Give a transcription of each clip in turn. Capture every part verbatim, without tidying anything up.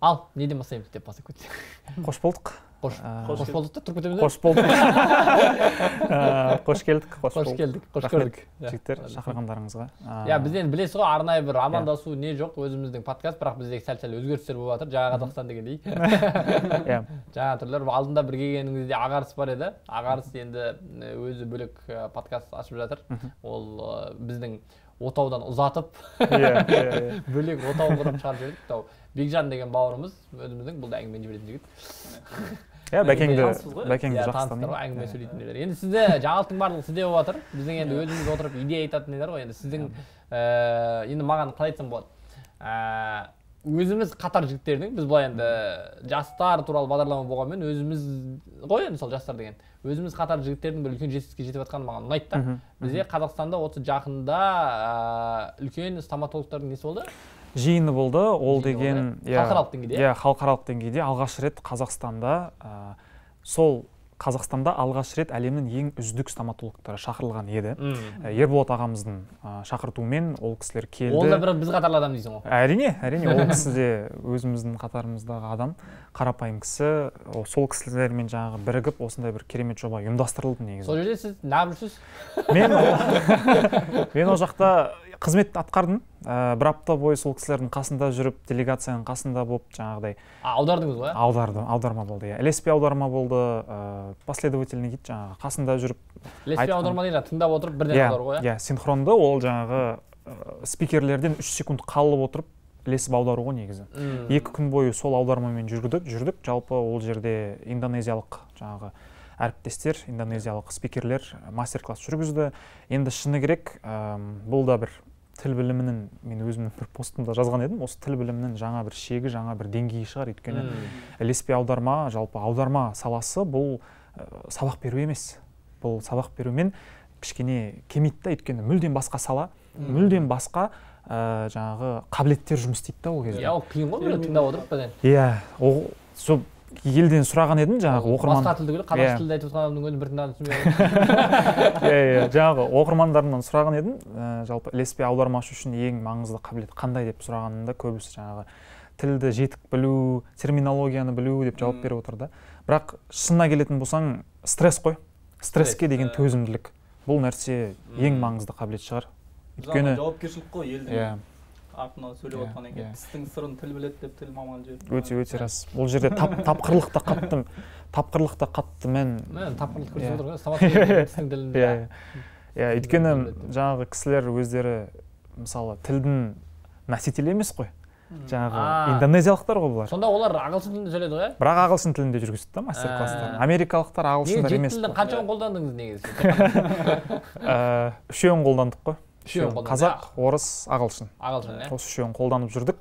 Ал, неден бастаймыз деп бастап кетті. Қош болдық. Қош болдық та тұрып кетеміз. Қош болдық. Қош келдік. Қош келдік. Қош көрдік. Жігіттер, шақырғандарыңызға. Я, бізден білесіз ғой, арнайы бір амандасу не жоқ, өзіміздің подкаст, бірақ бізде сәл-сәл өзгерістер болып жатыр, жаңа Қазақстан дегендей. Жаңа түрлер. Алдында бір келгеніңізде Ағарыс бар еді. Ағарыс енді өзі бөлек подкаст ашып жатыр. Ол біздің отаудан ұзатып, бөлек отау құрып шығарып жібердік. Бекжан деген бауырымыз, өзіміздің бұл да әңгімені жіберетін жігіт. Иә, бәкеңді бәкеңді жақсы танимын. Әңгіме сөйлейтіндер. Енді сізде жаңалықтың барлығы сізде болып жатыр. Біздің енді өзіміз отырып идея айтатын нелер ғой. Енді сіздің енді маған қалай айтсам болады. Өзіміз қатар жігіттердің, біз былай енді жастар туралы бағдарлама болғанмен өзіміз ғой енді сол жастар деген. Өзіміз қатар жігіттердің бір үлкен жетістікке жетіп жатқаны маған ұнайды да. Бізде Қазақстанда осы жақында үлкен стоматологтардың несі болды? Жиыны болды, ол деген халықаралық деңгейде. Иә, халықаралық деңгейде алғаш рет Қазақстанда, сол Қазақстанда алғаш рет әлемнің ең үздік стоматологтары шақырылған еді. Ерболат ағамыздың шақыртуымен ол кісілер келді. Ол да бір біз қатарлы адам дейсің ғой. Әрине, әрине, ол кісі де өзіміздің қатарымыздағы адам, қарапайым кісі. Сол кісілермен жаңағы бірігіп, осындай бір керемет жоба ұйымдастырылды негізі. Сол жерде сіз неғып жүрсіз? Мен ол жақта қызмет атқардым. Бір апта бойы сол кісілердің қасында жүріп, делегацияның қасында болып, жаңағыдай. Аудардыңыз ғой? Аудардым, аударма болды. Ілеспе аударма болды, последовательный дейді, жаңағы қасында жүріп. Ілеспе аударма дейді, тыңдап отырып бірден аудару ғой? Иә, синхронды, ол жаңағы спикерлерден үш секунд қалып отырып, ілесіп аудару ғой негізі. Екі күн бойы сол аудармамен жүрдік, жүрдік. Жалпы ол жерде индонезиялық жаңағы әріптестер, индонезиялық спикерлер мастер-класс жүргізді. Енді шыны керек, бұл да бір тіл білімінің, мен өзімнің бір постымда жазған едім, осы тіл білімінің жаңа бір шегі, жаңа бір деңгейі шығар. Өйткені ілеспе аударма, жалпы аударма саласы бұл сабақ беру емес. Бұл сабақ берумен кішкене кемейді да, өйткені мүлдем басқа сала, мүлдем басқа жаңағы қабілеттер жұмыс істейді да ол кезде. Иә, ол қиын ғой, бір тыңдап отырып бәден. Иә, сол елден сұраған едім, жаңағы оқырман. Басқа тілді көріп, қазақша тілді айтып отқан адамның өзін бір тыңдап түсінбей. Иә, жаңағы оқырмандарымнан сұраған едім, жалпы ілеспе аудармашы үшін ең маңызды қабілет қандай деп сұрағанында көбісі жаңағы тілді жетік білу, терминологияны білу деп жауап беріп отырды. Бірақ шынына келетін болсаң, стресс қой. Стресске деген төзімділік. Бұл нәрсе ең маңызды қабілет шығар. Өйткені жауапкершілік қой елдің. Артына сөйлеп отқан екен, тістің сырын тіл біледі деп тіл маманы жіберді. Өте өте рас. Бұл жерде тапқырлықта қатты, тапқырлықта қатты мен. Мен тапқырлық көрсетіп отыр ғой, стоматология тістің тілінде. Иә, өйткені жаңағы кісілер өздері мысалы тілдің носителі емес қой. Жаңағы индонезиялықтар ғой бұлар. Сонда олар ағылшын тілінде сөйледі ғой? Бірақ ағылшын тілінде жүргізді да мастер-класстар. Америкалықтар ағылшындар емес. Жеті тілдің қаншауын қолдандыңыз негізі? Үшеуін қолдандық қой. Үшеуін қазақ, орыс, ағылшын. Ағылшын, иә. Осы үшеуін қолданып жүрдік.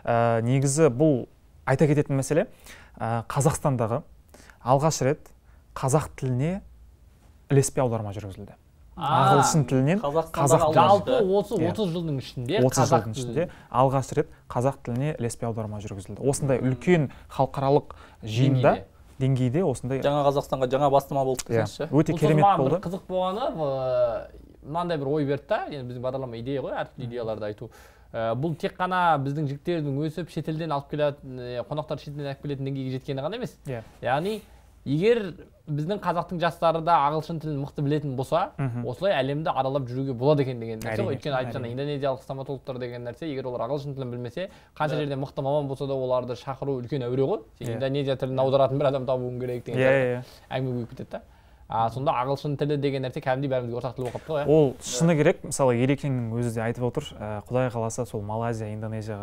Негізі бұл айта кететін мәселе, Қазақстандағы алғаш рет қазақ тіліне ілеспе аударма жүргізілді. Ағылшын тілінен қазақ тіліне. Жалпы осы отыз жылдың ішінде отыз жылдың ішінде алғаш рет қазақ тіліне ілеспе аударма жүргізілді. Осындай үлкен халықаралық жиында деңгейде осындай жаңа Қазақстанға жаңа бастама болды десеңізші. Өте керемет болды. Қызық болғаны, мынандай бір ой берді да, енді біздің бағдарлама идея ғой, әртүрлі идеяларды айту. Бұл тек қана біздің жігіттердің өсіп шетелден алып келетін, қонақтар шетелден алып келетін деңгейге жеткені ғана емес. Яғни егер біздің қазақтың жастары да ағылшын тілін мықты білетін болса, осылай әлемді аралап жүруге болады екен деген нәрсе ғой. Өйткені айтып жаңа индонезиялық стоматологтар деген нәрсе, егер олар ағылшын тілін білмесе, қанша жерде мықты маман болса да оларды шақыру үлкен әуре ғой. Сен индонезия тілін аударатын бір адам табуың керек деген әңгіме болып кетеді да. Сонда ағылшын тілі деген нәрсе кәдімгідей бәрімізге ортақ тіл болып қалыпты ғой. Ол шыны керек, мысалы Ерекеңнің өзі де айтып отыр, Құдай қаласа сол Малайзия, Индонезияға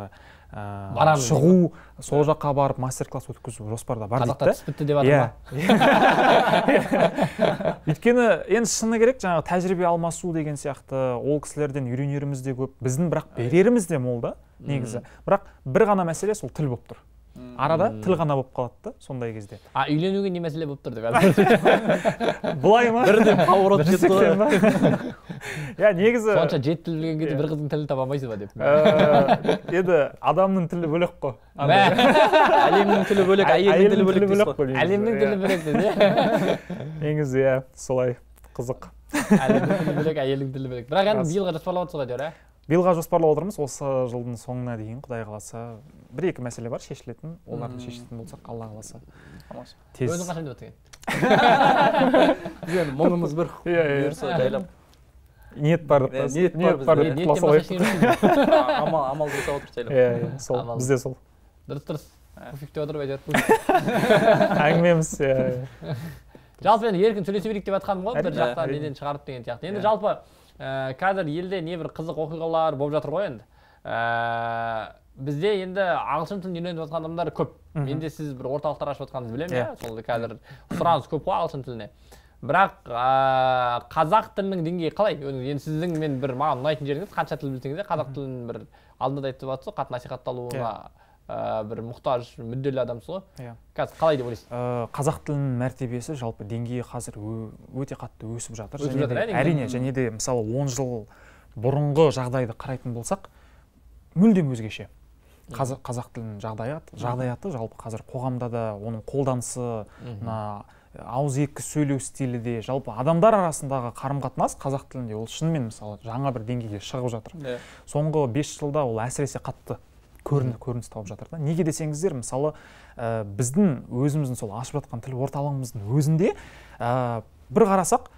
шығу, сол жаққа барып мастер-класс өткізу жоспарда бар дейді. Қазақта тіс бітті деп жатыр ма? Өйткені енді шыны керек, жаңағы тәжірибе алмасу деген сияқты, ол кісілерден үйренеріміз де көп, біздің бірақ береріміз де мол да негізі. Бірақ бір ғана мәселе сол тіл болып тұр. Арада тіл ғана болып қалады да сондай кезде. А үйленуге не мәселе болып тұр деп. Бұлай ма? Бірден пауырып кетті ғой. Иә, негізі сонша жеті тіл білген кезде бір қыздың тілін таба алмайсыз ба деп. Еді адамның тілі бөлек қой. Әлемнің тілі бөлек, әйелдің тілі бөлек дейсіз ғой. Әлемнің тілі бөлек дейді. Негізі иә, солай қызық. Әлемнің тілі бөлек, әйелдің тілі бөлек. Бірақ енді биылға жоспарлап отырсыз ғой әйтеуір, биылға жоспарлап отырмыз, осы жылдың соңына дейін Құдай қаласа бір екі мәселе бар шешілетін, оларды шешетін болсақ, Алла қаласа. Тез. Өзің қашан деп отыр екен? Біз енді мұңымыз бір бұйырса жайлап. Ниет бар, ниет бар, ниеттен басқа ештеңе амал амал жасап отырып жайлап. Иә, сол, бізде сол. Дұрыс дұрыс. Пуфикте отырып әйтеуір. Әңгімеміз, иә. Жалпы енді еркін сөйлесе берейік деп жатқаным ғой, бір жақтан неден шығарып деген сияқты. Енді жалпы қазір елде небір қызық оқиғалар болып жатыр ғой енді. Бізде енді ағылшын тілін үйреніп жатқан адамдар көп. Менде сіз бір орталықтар ашып жатқаныңызды білемін, иә. Сол қазір сұраныс көп қой ағылшын тіліне. Бірақ қазақ тілінің деңгейі қалай? Енді сіздің мен бір маған ұнайтын жеріңіз, қанша тіл білсеңіз де қазақ тілін бір алдында да айтып жатсыз, қатты насихатталуына бір мұқтаж, мүдделі адамсыз ғой. Қазір қалай деп ойлайсыз? Қазақ тілінің мәртебесі жалпы деңгейі қазір өте қатты өсіп жатыр. Әрине, және де мысалы он жыл бұрынғы жағдайды қарайтын болсақ, мүлдем өзгеше. Қазақ тілінің жағдаяты жалпы қазір қоғамда да оның қолданысы, ауызекі сөйлеу стилі де, жалпы адамдар арасындағы қарым-қатынас қазақ тілінде ол шынымен мысалы жаңа бір деңгейге шығып жатыр. Соңғы бес жылда ол әсіресе қатты көрініс тауып жатыр да. Неге десеңіздер, мысалы біздің өзіміздің сол ашып жатқан тіл орталығымыздың өзінде бір қарасақ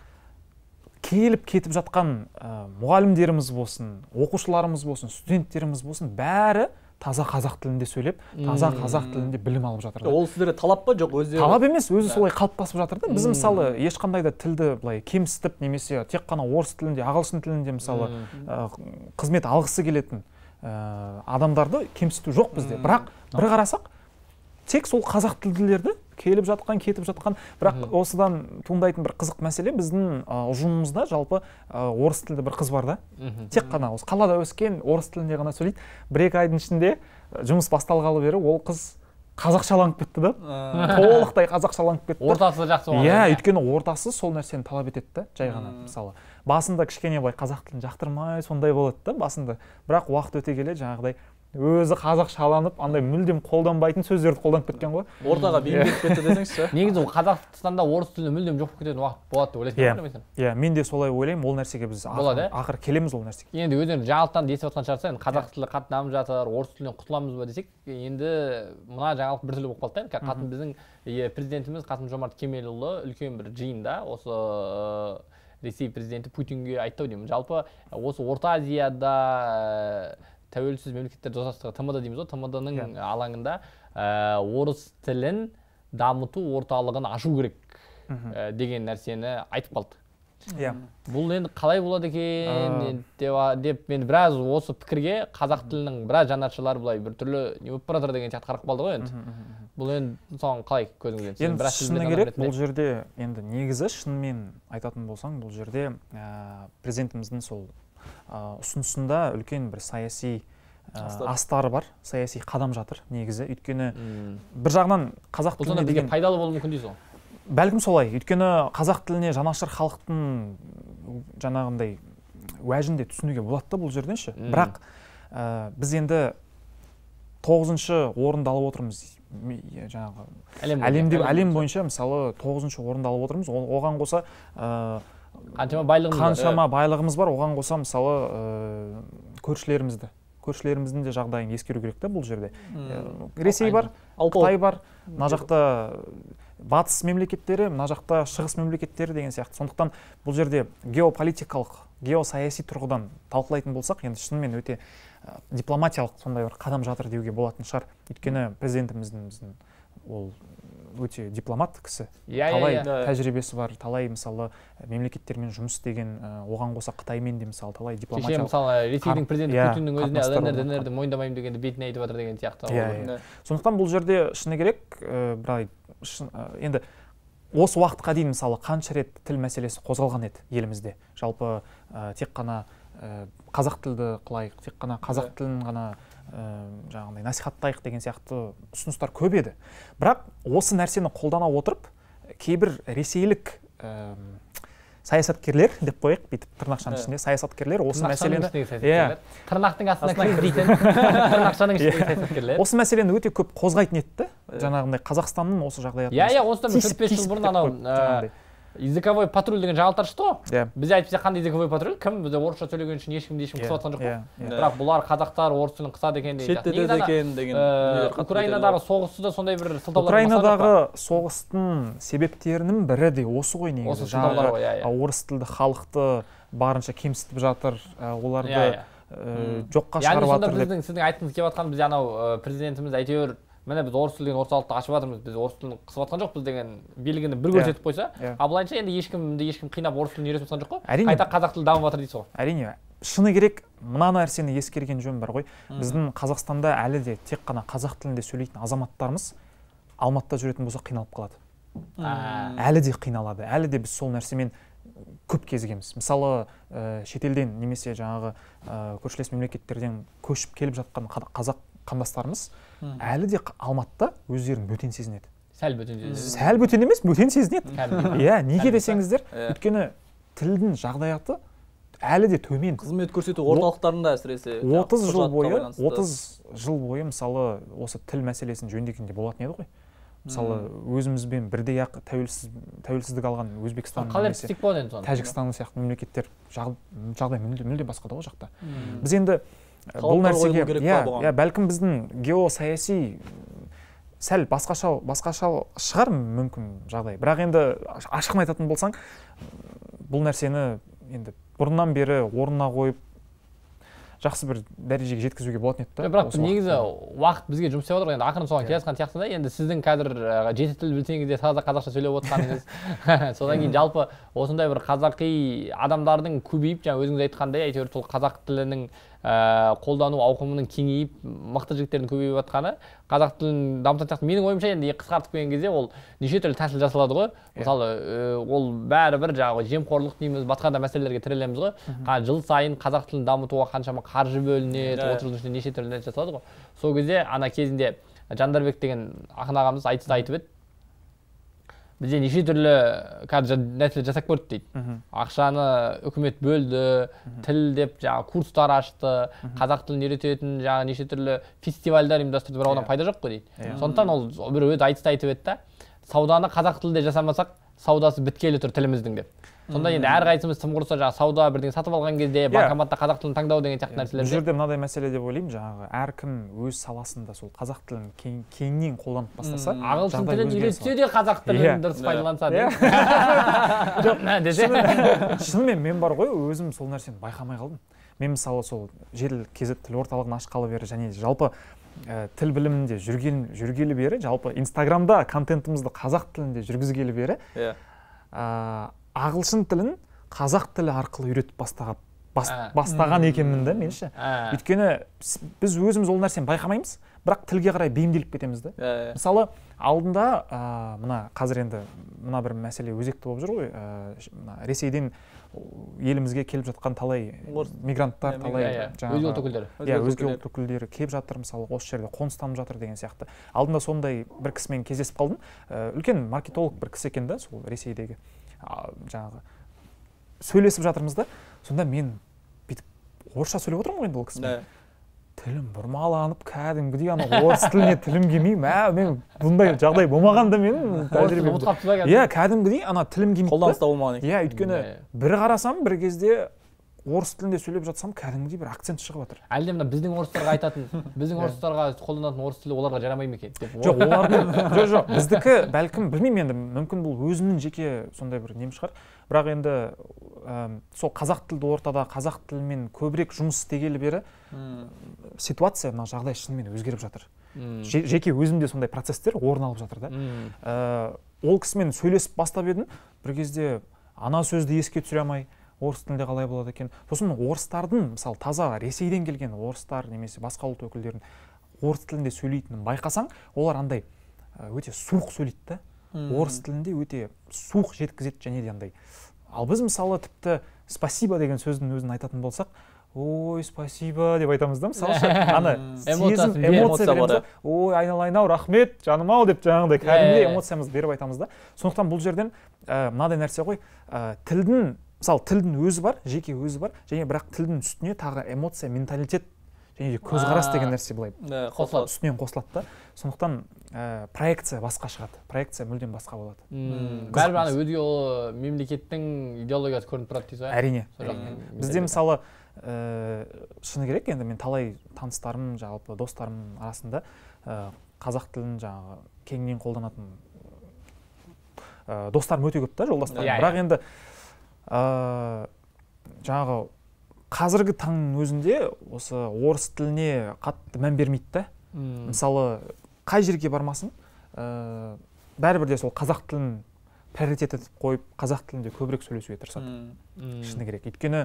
келіп кетіп жатқан мұғалімдеріміз болсын, оқушыларымыз болсын, студенттеріміз болсын, бәрі таза қазақ тілінде сөйлеп, таза қазақ тілінде білім алып жатыр. Ол сіздерге талап па, жоқ өздері? Талап емес, өзі солай қалыптасып жатыр да. Біз мысалы ешқандай да тілді былай кемсітіп немесе тек қана орыс тілінде, ағылшын тілінде мысалы қызмет алғысы келетін адамдарды кемсіту жоқ бізде. Бірақ бір қарасақ, тек сол қазақ тілділерді келіп жатқан, кетіп жатқан, бірақ осыдан туындайтын бір қызық мәселе, біздің ұжымымызда жалпы орыс тілді бір қыз бар да. Тек қана осы қалада өскен, орыс тілінде ғана сөйлейді. Бір-екі айдың ішінде жұмыс басталғалы бері ол қыз қазақшаланып кетті да. Толықтай қазақшаланып кетті. Ортасы жақсы болған. Иә, өйткені ортасы сол нәрсені талап етеді да, жай ғана мысалы. Басында кішкене былай қазақ тілін жақтырмай сондай болады да басында. Бірақ уақыт өте келе жаңағыдай өзі қазақшаланып, андай мүлдем қолданбайтын сөздерді қолданып кеткен ғой. Ортаға бейімделіп кетті десеңізші. Негізі Қазақстанда орыс тілі мүлдем жоқ болып кететін уақыт болады деп ойлайсың ба? Иә, мен де солай ойлаймын. Ол нәрсеге біз ақыр келеміз ол нәрсеге. Енді өздеріңіз жаңалықтан естіп жатқан шығарсыз, енді қазақ тілі қатты дамып жатыр, орыс тілінен құтыламыз ба десек, енді мына жаңалық бір түрлі болып қалды да. Қасым біздің президентіміз Қасым-Жомарт Кемелұлы үлкен бір жиында осы Ресей президенті Путинге айтты деймін. Жалпы осы Орта Азияда тәуелсіз мемлекеттер достастығы Т М Д дейміз ғой, Т М Д-ның алаңында орыс тілін дамыту орталығын ашу керек деген нәрсені айтып қалды. Бұл енді қалай болады екен деп мен біраз осы пікірге қазақ тілінің біраз жанашырлары былай бір түрлі не болып бара жатыр деген сияқты қарап қалды ғой енді. Бұл енді соған қалай көзіңізден? Енді шыны керек, бұл жерде енді негізі шынымен айтатын болсаң, бұл жерде президентіміздің сол ұсынысында үлкен бір саяси астары бар, саяси қадам жатыр негізі. Өйткені бір жағынан қазақ тіліне деген пайдалы болуы мүмкін дейсіз ғой. Бәлкім солай. Өйткені қазақ тіліне жанашыр халықтың жаңағындай уәжін де түсінуге болады да бұл жерден ше. Бірақ біз енді тоғызыншы орынды алып отырмыз. Жаңағы әлемде әлем бойынша мысалы тоғызыншы орынды алып отырмыз. Оған қоса қаншама байлығымыз бар. Қаншама байлығымыз бар. Оған қоса мысалы көршілерімізді, көршілеріміздің де жағдайын ескеру керек та бұл жерде. Ресей бар, Қытай бар, мына жақта батыс мемлекеттері, мына жақта шығыс мемлекеттері деген сияқты. Сондықтан бұл жерде геополитикалық, геосаяси тұрғыдан талқылайтын болсақ, енді шынымен өте дипломатиялық сондай бір қадам жатыр деуге болатын шығар. Өйткені президентіміздің біздің ол өте дипломат кісі. Талай тәжірибесі бар, талай мысалы мемлекеттермен жұмыс істеген, оған қоса Қытаймен де мысалы талай дипломатиялық. Кеше мысалы Ресейдің президенті Путиннің өзіне ЛНР-ді мойындамаймын дегенді бетіне айтып жатыр деген сияқты. Сондықтан бұл жерде шыны керек, бір енді осы уақытқа дейін мысалы қанша рет тіл мәселесі қозғалған еді елімізде. Жалпы тек қана қазақ тілді қылайық, тек қана қазақ тілін ғана жаңағындай насихаттайық деген сияқты ұсыныстар көп еді. Бірақ осы нәрсені қолдана отырып, кейбір ресейлік саясаткерлер деп қояйық, бүйтіп тырнақшаның ішінде саясаткерлер осы мәселені тырнақтың астына кіріп дейтін тырнақшаның ішіндегі саясаткерлер осы мәселені өте көп қозғайтын еді. Жаңағындай Қазақстанның осы жағдайы. Иә, иә, осыдан төрт бес жыл бұрын анау языковой патруль деген жаңалықтар шықты ғой. Иә. Біз айтып қандай языковой патруль? Кім бізде орысша сөйлеген үшін ешкімді ешкім қысып жатқан жоқ қой. Бірақ бұлар қазақтар орыс тілін қысады екен деген. Шеттеді екен деген. Украинадағы соғысты да сондай бір сылтаулар. Украинадағы соғыстың себептерінің бірі де осы ғой негізі. Осы сылтаулар ғой, иә. Орыс тілді халықты барынша кемсітіп жатыр, оларды жоққа шығарып жатыр деп. Біздің сіздің айтқыңыз келіп жатқан біз анау президентіміз әйтеуір міне біз орыс тілін орталықты ашып жатырмыз, біз орыс тілін қысып жатқан жоқпыз деген белгіні бір көрсетіп қойса, а былайынша енді ешкімді ешкім қинап орыс тілін үйретіп жатқан жоқ қой. Қайта қазақ тілі дамып жатыр дейсіз ғой. Әрине, шыны керек, мына нәрсені ескерген жөн бар ғой. Біздің Қазақстанда әлі де тек қана қазақ тілінде сөйлейтін азаматтарымыз Алматыда жүретін болса қиналып қалады. Әлі де қиналады. Әлі де біз сол нәрсемен көп кезігеміз. Мысалы, шетелден немесе жаңағы көршілес мемлекеттерден көшіп келіп жатқан қазақ қандастарымыз әлі де Алматыда өздерін бөтен сезінеді. Сәл бөтен сезінеді. Сәл бөтен емес, бөтен сезінеді. Иә, неге десеңіздер, өйткені тілдің жағдаяты әлі де төмен. Қызмет көрсету орталықтарында әсіресе отыз жыл бойы, отыз жыл бойы мысалы осы тіл мәселесін жөндегенде болатын еді ғой. Мысалы, өзімізбен бірдей ақ тәуелсіздік алған Өзбекстан немесе Тәжікстан сияқты мемлекеттер жағдай мүлде басқа да ол жақта. Біз енді бұл нәрсеге, иә, бәлкім біздің геосаяси сәл басқаша басқаша шығар мүмкін жағдай. Бірақ енді ашығын айтатын болсаң, бұл нәрсені енді бұрыннан бері орнына қойып жақсы бір дәрежеге жеткізуге болатын еді. Бірақ негізі уақыт бізге жұмыс істеп отыр, енді ақырын соған келе жатқан сияқты да. Енді сіздің қазір жеті тіл білсеңіз де таза қазақша сөйлеп отырғаныңыз, содан кейін жалпы осындай бір қазақи адамдардың көбейіп, жаңа өзіңіз айтқандай, әйтеуір сол қазақ тілінің қолдану ауқымының кеңейіп, мықты жігіттердің көбейіп жатқаны қазақ тілін дамытатын сияқты. Менің ойымша енді қысқартып келген кезде ол неше түрлі тәсіл жасалады ғой. Мысалы, ол бәрібір жаңағы жемқорлық дейміз, басқа да мәселелерге тірелеміз ғой. Жыл сайын қазақ тілін дамытуға қаншама қаржы бөлінеді, отыз жылдың ішінде неше түрлі нәрсе жасалады ғой. Сол кезде ана кезінде Жандарбек деген ақын ағамыз айтыста айтып еді. Бізде неше түрлі қазір нәрселер жасап көрді дейді. Ақшаны үкімет бөлді, тіл деп жаңағы курстар ашты, қазақ тілін үйрететін жаңағы неше түрлі фестивальдар ұйымдастырды, бірақ одан пайда жоқ қой дейді. Сондықтан ол бір өз айтыста айтып еді да, сауданы қазақ тілінде жасамасақ, саудасы біткелі тұр тіліміздің деп. Сонда енді әрқайсымыз тым құрыса жаңағы сауда бірдеңе сатып алған кезде банкоматта қазақ тілін таңдау деген сияқты нәрселер. Бұл жерде мынадай мәселе деп ойлаймын, жаңағы әркім өз саласында сол қазақ тілін кеңінен қолданып бастаса, ағылшын тілін үйретсе де қазақ тілін дұрыс пайдаланса деп. Жоқ, мә десе. Шынымен мен бар ғой, өзім сол нәрсені байқамай қалдым. Мен мысалы сол жедел кз тіл орталығын ашқалы бері және жалпы тіл білімінде жүрген жүргелі бері, жалпы Инстаграмда контентімізді қазақ тілінде жүргізгелі бері, ағылшын тілін қазақ тілі арқылы үйретіп бастаған бастаған екенмін да меніңше. Өйткені біз өзіміз ол нәрсені байқамаймыз, бірақ тілге қарай бейімделіп кетеміз да. Мысалы, алдында мына қазір енді мына бір мәселе өзекті болып жүр ғой, Ресейден елімізге келіп жатқан талай мигранттар, талай өзге ұлт өкілдері. Иә, өзге ұлт өкілдері келіп жатыр, мысалы, осы жерде қоныстанып жатыр деген сияқты. Алдында сондай бір кісімен кездесіп қалдым. Үлкен маркетолог бір кісі екен да, сол Ресейдегі. Жаңағы сөйлесіп жатырмыз да, сонда мен бүйтіп орысша сөйлеп отырмын ғой енді ол кісімен. Тілім бұрмаланып, кәдімгідей ана орыс тіліне тілім келмей, мә, мен бұндай жағдай болмаған да мен тәжірибемде. Иә, кәдімгідей ана тілім келмейді. Қолданыста болмаған екен. Иә, өйткені бір қарасам, бір кезде орыс тілінде сөйлеп жатсам, кәдімгідей бір акцент шығып жатыр. Әлде мына біздің орыстарға айтатын, біздің орыстарға қолданатын орыс тілі оларға жарамай ма екен деп. Жоқ, олардың жоқ, жоқ, біздікі бәлкім білмеймін енді, мүмкін бұл өзімнің жеке сондай бір нем шығар. Бірақ енді сол қазақ тілді ортада қазақ тілімен көбірек жұмыс істегелі бері ситуация, мына жағдай шынымен өзгеріп жатыр. Жеке өзімде сондай процесстер орын алып жатыр да. Ол кісімен сөйлесіп бастап едім, бір кезде ана сөзді еске түсіре алмай, орыс тілінде қалай болады екен. Сосын орыстардың, мысалы, таза Ресейден келген орыстар немесе басқа ұлт өкілдерін орыс тілінде сөйлейтінін байқасаң, олар андай өте суық сөйлейді да. Орыс тілінде өте суық жеткізеді және де андай. Ал біз мысалы тіпті спасибо деген сөздің өзін айтатын болсақ, ой, спасибо деп айтамыз да, мысалы, ана сезім, эмоция береміз. Ой, айналайын-ау, рахмет, жаным-ау деп жаңағыдай кәдімгідей эмоциямызды беріп айтамыз да. Сондықтан бұл жерден мынадай нәрсе ғой, тілдің, мысалы, тілдің өзі бар, жеке өзі бар, және бірақ тілдің үстіне тағы эмоция, менталитет және де көзқарас деген нәрсе былай қосылады, үстінен қосылады да. Сондықтан проекция басқа шығады, проекция мүлдем басқа болады. Бәрібір ана өзге мемлекеттің идеологиясы көрініп тұрады дейсіз ғой? Әрине. Бізде мысалы шыны керек, енді мен талай таныстарым, жалпы достарым арасында қазақ тілін жаңағы кеңінен қолданатын достарым өте көп та, жолдастарым. Бірақ енді жаңағы қазіргі таңның өзінде осы орыс тіліне қатты мән бермейді да. Мысалы, қай жерге бармасын, бәрібір де сол қазақ тілін приоритет етіп қойып, қазақ тілінде көбірек сөйлесуге тырысады. Шыны керек. Өйткені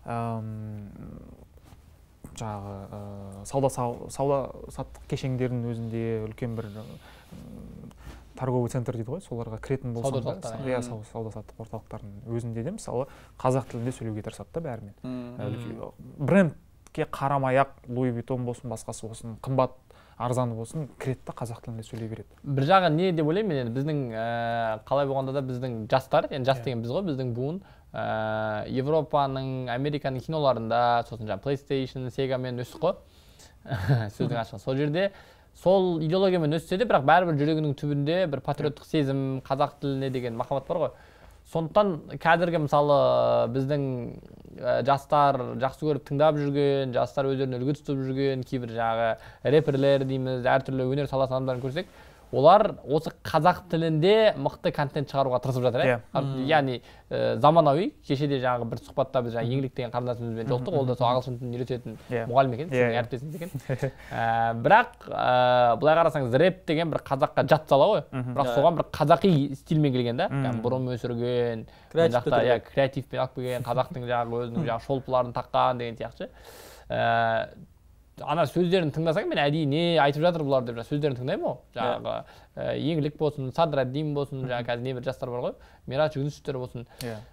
жаңағы сауда-саттық кешендердің өзінде үлкен бір торговый центр дейді ғой, соларға кіретін болсам, сауда-саттық орталықтардың өзінде де мысалы қазақ тілінде сөйлеуге тырысады да бәрімен. Брендке қарамай-ақ Луи Виттон болсын, басқасы болсын, қымбат арзаны болсын, кіреді да қазақ тілінде сөйлей береді. Бір жағы не деп ойлаймын мен, енді біздің қалай болғанда да біздің жастар, енді жас деген біз ғой, біздің буын Европаның, Американың киноларында, сосын жаңағы PlayStation, Sega-мен өсіп қой, сөздің ашығы. Сол жерде сол идеологиямен өссе де, бірақ бәрібір жүрегінің түбінде бір патриоттық сезім, қазақ тіліне деген махаббат бар ғой. Сондықтан қазіргі мысалы біздің жастар жақсы көріп тыңдап жүрген, жастар өздерін үлгі тұтып жүрген кейбір жаңағы рэперлер дейміз, әртүрлі өнер саласы адамдарын көрсек, олар осы қазақ тілінде мықты контент шығаруға тырысып жатыр. Яғни заманауи, кешеде жаңағы бір сұхбатта біз жаңағы Еңлік деген қарындасымызбен жолықтық, ол да сол ағылшын тілін үйрететін мұғалім екен, сіздің әріптесіңіз екен. Бірақ былай қарасаңыз, рэп деген бір қазаққа жат сала ғой, бірақ соған бір қазақи стильмен келген да, бұрым өсірген, креативпен алып келген, қазақтың жаңағы өзінің жаңағы шолпыларын таққан деген сияқты. Ана сөздерін тыңдасаң, мен әдейі не айтып жатыр бұлар деп сөздерін тыңдаймын ғой. Жаңағы Еңлік болсын, Садраддин болсын, жаңағы қазір небір жастар бар ғой, Мирач Юнусовтер болсын.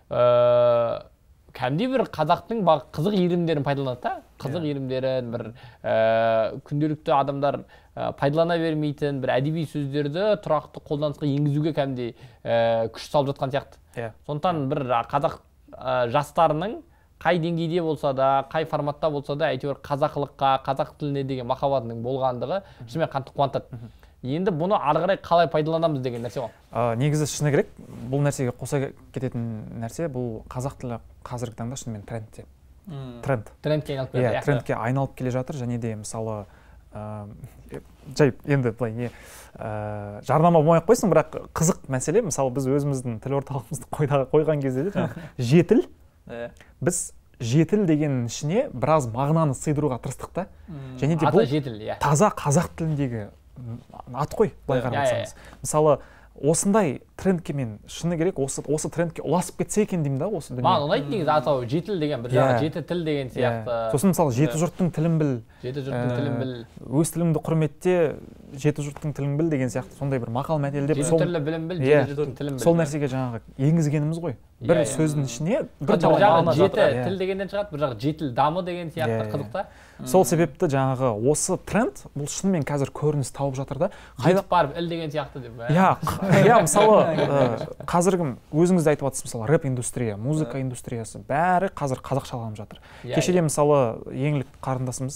Кәдімгідей бір қазақтың қызық иірімдерін пайдаланады да, қызық иірімдерін, бір күнделікті адамдар пайдалана бермейтін бір әдеби сөздерді тұрақты қолданысқа енгізуге кәдімгідей күш салып жатқан сияқты. Сондықтан бір қазақ жастарының қай деңгейде болса да, қай форматта болса да, әйтеуір қазақылыққа, қазақ тіліне деген махаббатының болғандығы шынымен қатты қуантады. Енді бұны ары қарай қалай пайдаланамыз деген нәрсе ғой. Негізі шыны керек, бұл нәрсеге қоса кететін нәрсе, бұл қазақ тілі қазіргі таңда шынымен трендте. Тренд. Трендке айналып келе жатыр. Трендке айналып келе жатыр, және де мысалы жай енді былай не жарнама болмай қойсын, бірақ қызық мәселе, мысалы біз өзіміздің тіл орталығымызды қойған кезде де жетіл, біз жетіл деген ішіне біраз мағынаны сыйдыруға тырыстық та. Және де бұл таза қазақ тіліндегі ат қой, былай қарасаңыз. Мысалы, осындай трендке мен шыны керек, осы трендке ұласып кетсе екен деймін да, осы дүние. Маған ұнайды негізі атау жетіл деген, бір жағы жеті тіл деген сияқты. Сосын мысалы жеті жұрттың тілін біл, жеті жұрттың тілін біл, өз тіліңді құрметте, жеті жұрттың тілін біл деген сияқты сондай бір мақал мәтелдеп, жеті түрлі білім біл, жеті жұрттың тілін біл. Сол нәрсеге жаңағы енгізгеніміз ғой. Бір сөздің ішіне бір жағы жеті тіл дегеннен шығады, бір жағы жетіл дамы деген сияқты қызықта. Сол себепті жаңағы осы тренд бұл шынымен қазір көрініс тауып жатыр да. Жетіп барып іл деген сияқты деп. Иә, мысалы қазіргі өзіңіз де айтып жатсыз, мысалы рэп индустрия, музыка индустриясы бәрі қазір қазақшаланып жатыр. Кешеде мысалы Еңлік қарындасымыз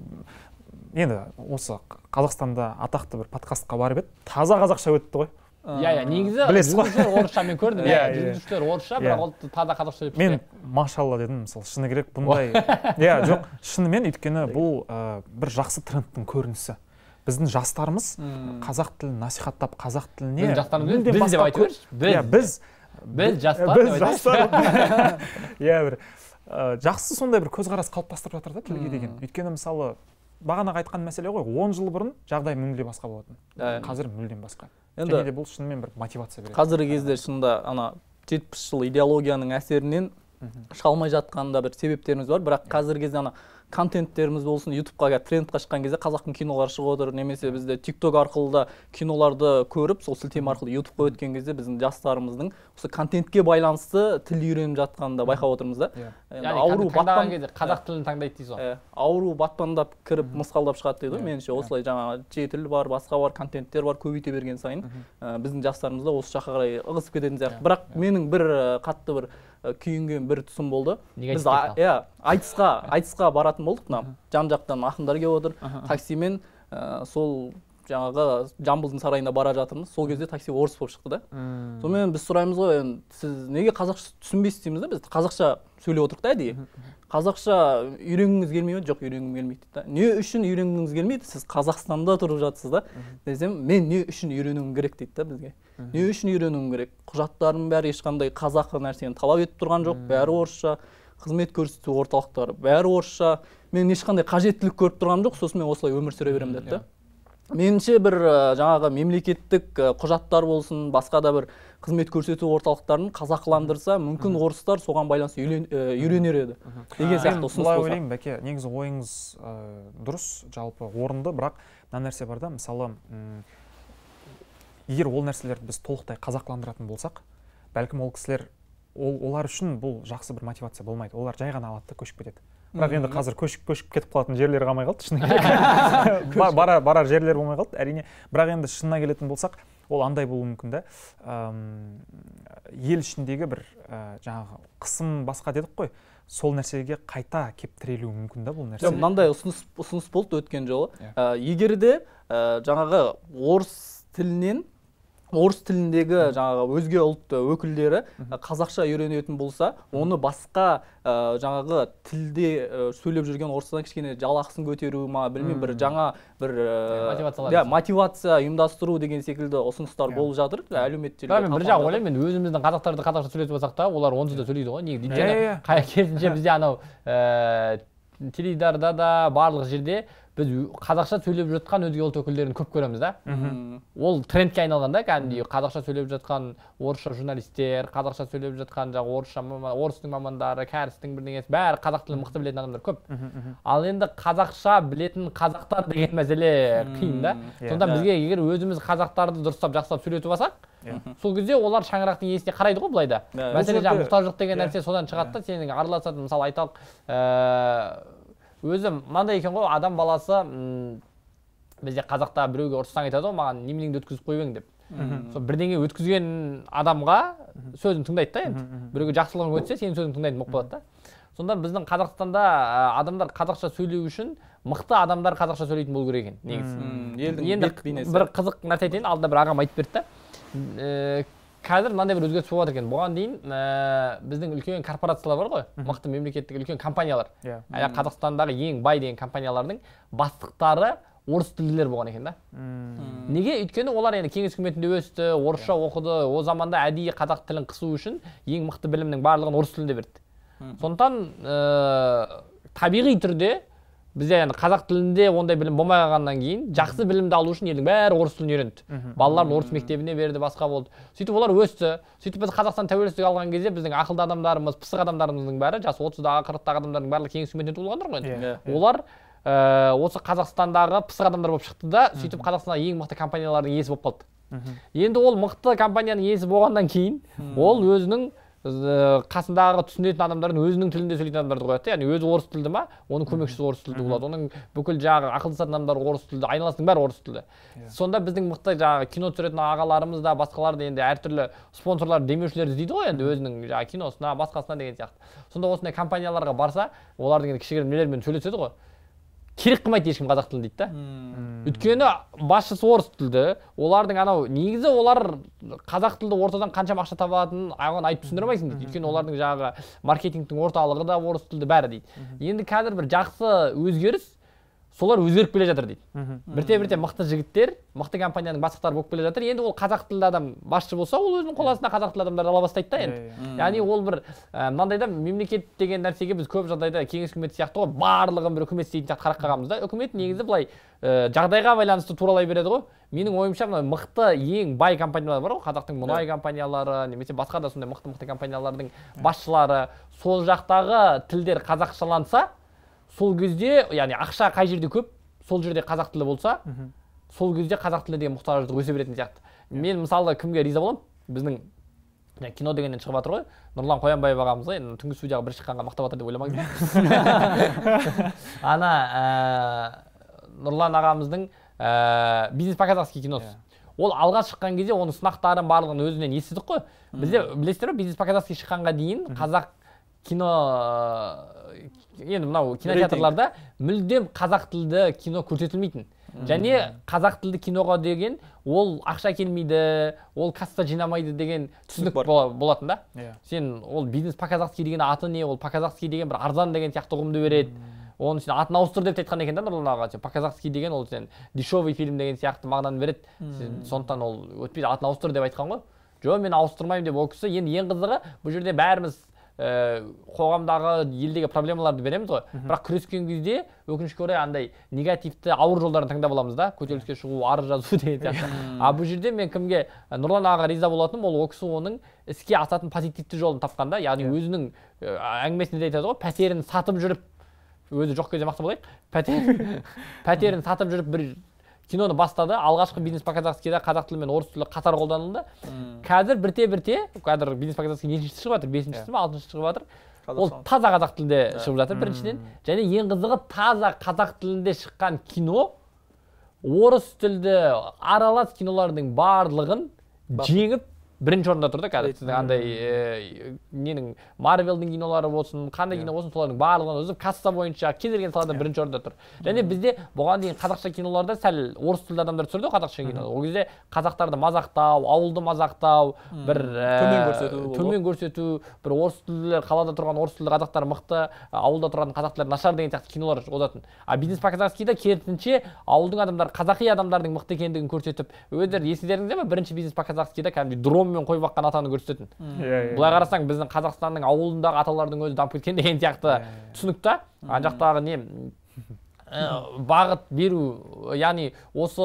енді осы Қазақстанда атақты бір подкастқа барып еді, таза қазақша өтті ғой. Иә, негізі жүргізушілер орысша мен көрдім. Жүргізушілер орысша, бірақ ол таза қазақша сөйлеп мен машалла дедім, мысалы шыны керек бұндай. Иә, жоқ, шынымен өйткені бұл бір жақсы трендтің көрінісі. Біздің жастарымыз қазақ тілін насихаттап, қазақ тіліне біз деп айтып жүрміз. Біз біз жастар деп айтып. Иә, бір жақсы сондай бір көзқарас қалыптастырып жатыр да тілге деген. Өйткені мысалы бағанағы айтқан мәселе ғой, он жыл бұрын жағдай мүлде басқа болатын. Қазір мүлдем басқа. Және де бұл шынымен бір мотивация береді. Қазіргі кезде шынында ана жетпіс жыл идеологияның әсерінен шыға алмай жатқанда бір себептеріміз бар, бірақ қазіргі кезде ана контенттеріміз болсын, ютубқа трендқа шыққан кезде қазақтың кинолары шығып отыр, немесе бізде тикток арқылы да киноларды көріп, сол сілтеме арқылы ютубқа өткен кезде біздің жастарымыздың осы контентке байланысты тіл үйреніп жатқанын да байқап отырмыз да. Ауру батпан кезде қазақ тілін таңдайды дейсіз ғой. Ауру батпандап кіріп мысқалдап шығады дейді ғой. Меніңше осылай жаңағы жетіл бар, басқа бар, контенттер бар, көбейте берген сайын біздің жастарымыз да осы жаққа қарай ығысып кететін сияқты. Бірақ менің бір қатты бір күйінген бір тұсым болды. Біз иә, айтысқа айтысқа баратын болдық мына жан жақтан ақындар келіп отыр таксимен сол жаңағы Жамбылдың сарайына бара жатырмыз. Сол кезде такси орыс болып шықты да. Сонымен біз сұраймыз ғой, енді сіз неге қазақша түсінбейсіз дейміз да, біз қазақша сөйлеп отырдық та әдейі. Қазақша үйренгіңіз келмей ме? Жоқ, үйренгім келмейді дейді да. Не үшін үйренгіңіз келмейді? Сіз Қазақстанда тұрып жатсыз да. Десем, мен не үшін үйренуім керек дейді да бізге. Не үшін үйренуім керек? Құжаттарым бәрі ешқандай қазақы нәрсені талап етіп тұрған жоқ, бәрі орысша. Қызмет көрсету орталықтары бәрі орысша. Мен ешқандай қажеттілік көріп тұрғаным жоқ, сосын мен осылай өмір сүре беремін деді да. Меніңше бір жаңағы мемлекеттік құжаттар болсын, басқа да бір қызмет көрсету орталықтарын қазақыландырса, мүмкін орыстар соған байланысты үйренер еді. Деген сияқты ұсыныс болса. Бұлай ойлаймын, Бәке, негізі ойыңыз дұрыс, жалпы орынды, бірақ мына нәрсе бар да, мысалы, егер ол нәрселерді біз толықтай қазақыландыратын болсақ, бәлкім ол кісілер олар үшін бұл жақсы бір мотивация болмайды. Олар жай ғана алады да көшіп кетеді. Бірақ енді қазір көшіп көшіп кетіп қалатын жерлер қалмай қалды, шыны керек. Барар жерлер болмай қалды, әрине. Бірақ енді шынына келетін болсақ, ол андай болуы мүмкін да. Ел ішіндегі бір жаңағы қысым басқа дедік қой. Сол нәрсеге қайта кеп тірелуі мүмкін да бұл нәрсе. Мынандай ұсыныс ұсыныс болды өткен жолы. Егер де жаңағы орыс тілінен орыс тіліндегі жаңағы өзге ұлт өкілдері қазақша үйренетін болса, оны басқа жаңағы тілде сөйлеп жүрген орыстан кішкене жалақысын көтеру ма, білмеймін, бір жаңа бір мотивация ұйымдастыру деген секілді ұсыныстар болып жатыр әлеуметтік желіде. Бір жағы ойлаймын, мен өзіміздің қазақтарды қазақша сөйлетіп болсақ та, олар онсыз да сөйлейді ғой. Негізі керісінше бізде анау теледидарда да барлық жерде біз қазақша сөйлеп жатқан өзге ұлт өкілдерін көп көреміз да. Ол трендке айналған да, кәдімгідей қазақша сөйлеп жатқан орысша журналистер, қазақша сөйлеп жатқан жаңағы орысша орыстың мамандары, кәрістің бірдеңесі, бәрі қазақ тілін мықты білетін адамдар көп. Ал енді қазақша білетін қазақтар деген мәселе қиын да. Сонда бізге егер өзіміз қазақтарды дұрыстап жақсылап сөйлетіп алсақ, сол кезде олар шаңырақтың иесіне қарайды ғой былай да. Мәселе жаңағы мұқтаждық деген нәрсе содан шығады да, сенің араласатын, мысалы айталық, өзі мынандай екен ғой, адам баласы бізде қазақта біреуге ұрыссаң айтады ғой, маған неменеңді өткізіп қойып ең деп. Сол бірдеңе өткізген адамға сөзін тыңдайды да енді. Біреуге жақсылығын өтсе, сенің сөзің тыңдайтын болып қалады да. Сонда біздің Қазақстанда адамдар қазақша сөйлеу үшін мықты адамдар қазақша сөйлейтін болу керек екен, негізі. Енді бір қызық нәрсе айтайын, алдында бір ағам айтып берді да. Қазір мынандай бір өзгеріс болып жатыр екен. Бұған дейін біздің үлкен корпорациялар бар ғой, мықты мемлекеттік үлкен компаниялар. Қазақстандағы ең бай деген компаниялардың бастықтары орыс тілділер болған екен да. Неге? Өйткені олар енді кеңес үкіметінде өсті, орысша оқыды. О заманда әдейі қазақ тілін қысу үшін ең мықты білімнің барлығын орыс тілінде берді. Сондықтан табиғи түрде бізде енді қазақ тілінде ондай білім болмай қалғаннан кейін жақсы білімді алу үшін елдің бәрі орыс тілін үйренді. Балаларын орыс мектебіне берді, басқа болды. Сөйтіп олар өсті. Сөйтіп біз Қазақстан тәуелсіздік алған кезде біздің ақылды адамдарымыз, пысық адамдарымыздың бәрі, жасы отыздағы, қырықтағы адамдардың барлығы кеңес үкіметінен туылғандар ғой енді. Олар осы Қазақстандағы пысық адамдар болып шықты да, сөйтіп Қазақстандағы ең мықты компаниялардың иесі болып қалды. Енді ол мықты компанияның иесі болғаннан кейін ол өзінің қасындағы түсінетін адамдардың өзінің тілінде сөйлейтін адамдарды қояды. Яғни өзі орыс тілді ма, оның көмекшісі орыс тілді болады. Оның бүкіл жағы ақылдасатын адамдар орыс тілді, айналасының бәрі орыс тілді. Сонда біздің мықты жағы кино түсіретін ағаларымыз да, басқалар да енді әртүрлі спонсорлар, демеушілер іздейді ғой енді өзінің жағы киносына, басқасына деген сияқты. Сонда осындай компанияларға барса, олардың енді кішігірім нелермен сөйлеседі ғой. Керек қылмайды ешкім қазақ тілін дейді да. Өйткені басшысы орыс тілді, олардың анау негізі олар қазақ тілді ортадан қаншама ақша табатынын оған айтып түсіндіре алмайсың дейді. Өйткені олардың жағы маркетингтің орталығы да орыс тілді бәрі дейді. Енді қазір бір жақсы өзгеріс солар өзгеріп келе жатыр дейді. Бірте-бірте мықты жігіттер, мықты компанияның бастықтары болып келе жатыр. Енді ол қазақ тілді адам басшы болса, ол өзінің қол астына қазақ тілді адамдарды ала бастайды да енді. Яғни ол бір мынандайда мемлекет деген нәрсеге біз көп жағдайда кеңес үкіметі сияқты ғой, барлығын бір үкімет істейтін сияқты қарап қалғанбыз да. Үкімет негізі былай жағдайға байланысты туралай береді ғой. Менің ойымша мына мықты ең бай компаниялар бар ғой, қазақтың мұнай компаниялары, немесе басқа да сондай мықты-мықты компаниялардың басшылары, сол жақтағы тілдер қазақшаланса, сол кезде, яғни ақша қай жерде көп, сол жерде қазақ тілі болса, сол кезде қазақ тілі деген мұқтаждық өсе беретін сияқты. Мен мысалы кімге риза боламын? Біздің кино дегеннен шығып жатыр ғой, Нұрлан Қоянбаев ағамыз ғой, түнгі студияға бір шыққанға мақтап жатыр деп ойламаңыз. Ана Нұрлан ағамыздың «Бизнес по-казахски» киносы. Ол алға шыққан кезде оның сынақтарын барлығын өзінен естідік қой. Бізде білесіздер ғой, «Бизнес по-казахски» шыққанға дейін қазақ кино енді мынау кинотеатрларда мүлдем қазақ тілді кино көрсетілмейтін. Және қазақ тілді киноға деген ол ақша келмейді, ол касса жинамайды деген түсінік болатын да. Сен ол бизнес по-казахски деген аты не, ол по-казахски деген бір арзан деген сияқты ұғымды береді. Оны сен атын ауыстыр деп айтқан екен да Нұрлан аға. По-казахски деген ол сен дешевый фильм деген сияқты мағынаны береді. Сондықтан ол өтпейді, атын ауыстыр деп айтқан ғой. Жоқ, мен ауыстырмаймын деп ол кісі. Енді ең қызығы бұл жерде бәріміз қоғамдағы елдегі проблемаларды береміз ғой. Бірақ күрескен кезде өкінішке орай андай негативті ауыр жолдарын таңдап аламыз да. Көтеріліске шығу, арыз жазу деген сияқты. А бұл жерде мен кімге Нұрлан ағаға риза болатыным, ол ол кісі оның іске асатын позитивті жолын тапқан да. Яғни өзінің әңгімесінде айтады ғой, пәтерін сатып жүріп, өзі жоқ кезде мақта болайық, пәтер пәтерін сатып жүріп бір киноны бастады. Алғашқы бизнес по-казахскида қазақ тілі мен орыс тілі қатар қолданылды. Қазір бірте-бірте, қазір бизнес по-казахски нешінші шығып жатыр, бесіншісі ме, алтыншысы шығып жатыр. Ол таза қазақ тілінде шығып жатыр біріншіден. Және ең қызығы таза қазақ тілінде шыққан кино орыс тілді аралас кинолардың барлығын жеңіп бірінші орында тұрды. Қазір сіздің андай ненің Марвелдің кинолары болсын, қандай кино болсын, солардың барлығын үзіп касса бойынша кез келген салада бірінші орында тұр. Және бізде бұған дейін қазақша киноларда сәл орыс тілді адамдар түсірді қазақша кино. Ол кезде қазақтарды мазақтау, ауылды мазақтау, бір төмен көрсету, бір орыс тілділер, қалада тұрған орыс тілді қазақтар мықты, ауылда тұрған қазақтар нашар деген сияқты кинолар болатын. А бизнес по-казахскида керісінше ауылдың адамдары қазақи адамдардың мықты екендігін көрсетіп, өздері есіңдеріңізде ме, бірінші бизнес по-казахскида кәдімгідей дрон мен қой баққан атаны көрсететін. Бұлай қарасаң біздің Қазақстанның ауылындағы аталардың өзі дамып кеткен деген сияқты түсінікті. Ана жақтағы не бағыт беру, яғни осы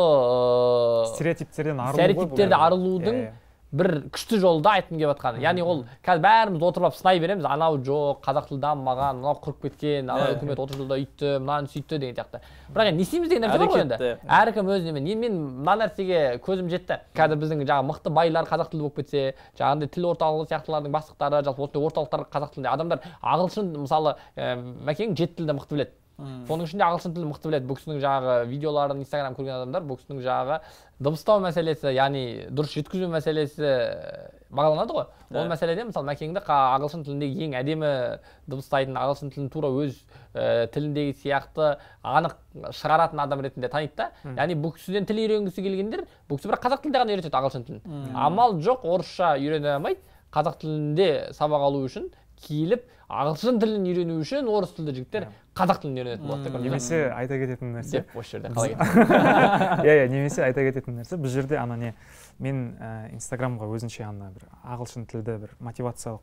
стереотиптерден арылудың бір күшті жолда айтқым келіп жатқаны. Яғни ол қазір бәріміз отырып сынай береміз, анау жоқ, қазақ тілі дамымаған, мынау құрып кеткен, анау үкімет отыз жылда үйтті, мынаны сөйтті деген сияқты. Бірақ енді не істейміз деген нәрсе бар ғой енді. Әркім өз немен. Мен мына нәрсеге көзім жетті. Қазір біздің жаңағы мықты байлар қазақ тілді болып кетсе, жаңағындай тіл орталығы сияқтылардың бастықтары, жалпы осындай орталықтар қазақ тілінде адамдар ағылшын, мысалы, Мәкең жеті тілді мықты біледі. Соның ішінде ағылшын тілін мықты біледі. Бұл кісінің жаңағы видеоларын Инстаграм көрген адамдар, бұл кісінің жаңағы дыбыстау мәселесі, яғни дұрыс жеткізу мәселесі бағаланады ғой. Ол мәселеде мысалы Мәкеңді ағылшын тіліндегі ең әдемі дыбыстайтын, ағылшын тілін тура өз тіліндегі сияқты анық шығаратын адам ретінде таниды да. Яғни бұл кісіден тіл үйренгісі келгендер, бұл кісі бірақ қазақ тілінде ғана үйретеді ағылшын тілін. Амал жоқ, орысша үйрене алмайды. Қазақ тілінде сабақ алу үшін киіліп, ағылшын тілін үйрену үшін орыс тілді жігіттер қазақ тілін үйренетін болады. Немесе айта кететін нәрсе. Деп осы жерде қалай кетті. Иә, иә, немесе айта кететін нәрсе. Бұл жерде ана не, мен Инстаграмға өзінше ана бір ағылшын тілді бір мотивациялық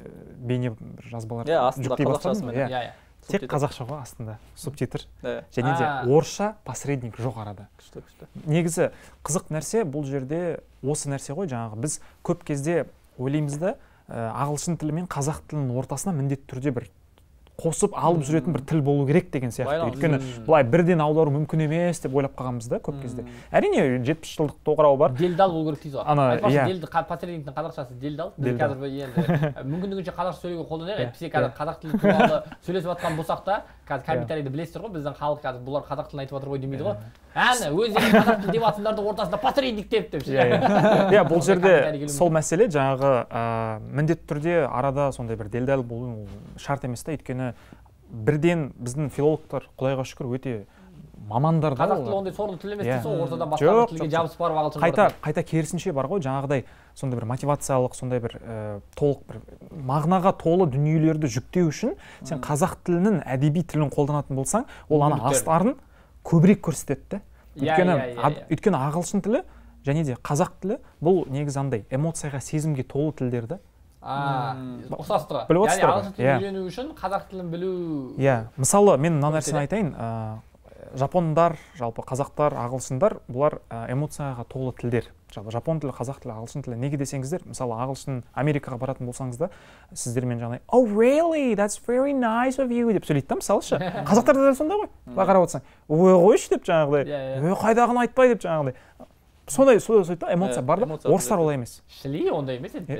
бейне бір жазбалар жүктей бастадым. Иә, тек қазақша ғой астында субтитр. Және де орысша посредник жоқ арада. Негізі қызық нәрсе бұл жерде осы нәрсе ғой, жаңағы біз көп кезде ойлаймыз да, ағылшын тілі мен қазақ тілінің ортасына міндетті түрде бір қосып алып жүретін бір тіл болу керек деген сияқты. Өйткені бұлай бірден аудару мүмкін емес деп ойлап қалғанбыз да көп кезде. Әрине жетпіс жылдық тоқырау бар. Делдал болу керек дейсіз ғой. Айтпақшы делді посредниктің қазақшасы делдал. Біз қазір енді мүмкіндігінше қазақша сөйлеуге қолданайық. Әйтпесе қазір қазақ тілі туралы сөйлесіп жатқан болсақ та, қазір комментарийді білесіздер ғой, біздің халық қазір бұлар қазақ тілін айтып жатыр ғой демейді ғой. Әні өздері қазақ тілі деп жатсыңдардың ортасында посредник деп деп. Иә, бұл жерде сол мәселе жаңағы міндетті түрде арада сондай бір делдал болу шарт емес та, өйткені бірден біздің филологтар құдайға шүкір өте мамандар да. Қазақ тілі ондай сорлы тіл емес дейсің, ортада басқа тілге жабысып барып ағылшын қайта қайта керісінше бар ғой, жаңағыдай сондай бір мотивациялық, сондай бір толық бір мағынаға толы дүниелерді жүктеу үшін сен қазақ тілінің әдеби тілін қолданатын болсаң, ол ана астарын көбірек көрсетеді. Өйткені ағылшын тілі және де қазақ тілі бұл негізі андай эмоцияға, сезімге толы тілдер да. Ұқсастыра. Яғни ағылшын тілін үйрену үшін қазақ тілін білу. Иә, мысалы мен мына нәрсені айтайын, жапондар, жалпы қазақтар, ағылшындар, бұлар эмоцияға толы тілдер. Жапон тілі, қазақ тілі, ағылшын тілі. Неге десеңіздер, мысалы ағылшын Америкаға баратын болсаңызда, сіздермен жаңағыдай "Oh really? That's very nice of you" деп сөйлейді да, мысалы ше. Қазақтар да сондай ғой. Былай қарап отырсаң, "Ой, қойшы" деп жаңағыдай, "Ой, қайдағыны айтпай" деп жаңағыдай. Сондай сондай эмоция бар да. Орыстар олай емес. Шли ондай емес енді.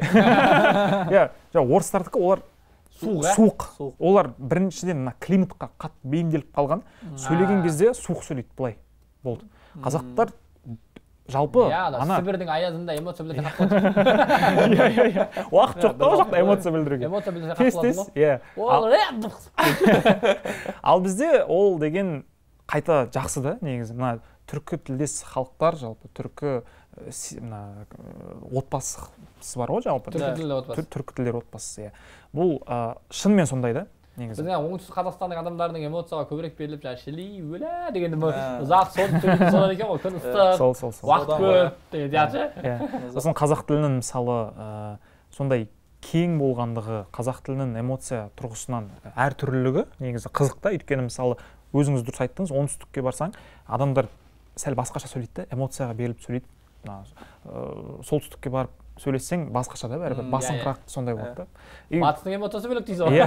Иә, орыстардікі олар суық. Олар біріншіден мына климатқа қатты бейімделіп қалған. Сөйлеген кезде суық сөйлейді, былай болды. Қазақтар жалпы ана Сібірдің аязында эмоция білдірсе иә иә иә уақыт жоқ та ол жақта эмоция білдіруге. Эмоция білдірсе қақылады ғой. Иә. Ал бізде ол деген қайта жақсы да негізі. Мына түркі тілдес халықтар жалпы түркі мына отбасысы бар ғой жалпы. Түркі тілдер отбасысы, иә. Бұл шынымен сондай да. Біздің оңтүстік Қазақстандық адамдардың эмоцияға көбірек беріліп, жаңа шили, өлә деген ұзақ сол сөйлейтін солар екен ғой, күн ыстық, уақыт көп деген сияқты. Сосын қазақ тілінің мысалы сондай кең болғандығы, қазақ тілінің эмоция тұрғысынан әртүрлілігі негізі қызық та. Өйткені мысалы өзіңіз дұрыс айттыңыз, оңтүстікке барсаң, адамдар сәл басқаша сөйлейді, эмоцияға беріліп сөйлейді. Солтүстікке барып сөйлессең басқаша да бәрібір басыңқырақ сондай болады да. Батыстың эмоциясы бөлек дейсіз ғой.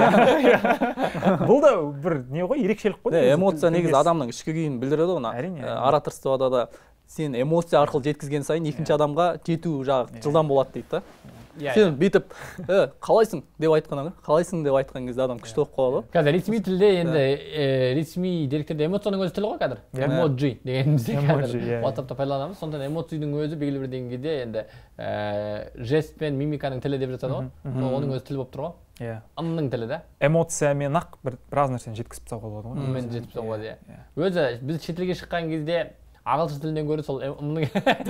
Бұл да бір не ғой, ерекшелік қой. Эмоция негізі адамның ішкі күйін білдіреді ғой. Ораторствода да сен эмоция арқылы жеткізген сайын екінші адамға жету жағы жылдам болады дейді да. Сен бүйтіп қалайсың деп айтқаннан қалайсың деп айтқан кезде адам күшті болып қалады. Қазір ресми тілде енді ресми деректерде эмоцияның өзі тіл ғой қазір. Эмоджи дегенімізде қазір WhatsApp'та пайдаланамыз. Сондықтан эмоцияның өзі белгілі бір деңгейде енді жест пен мимиканың тілі деп жатады ғой. Оның өзі тіл болып тұр ғой. Иә. Ымның тілі да. Эмоциямен ақ біраз нәрсені жеткізіп тастауға болады ғой. Ыммен жеткізіп тастауға болады, иә. Өзі біз шетелге шыққан кезде ағылшын тілінен гөрі сол ымның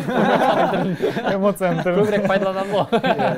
эмоцияның тілін көбірек пайдаланамыз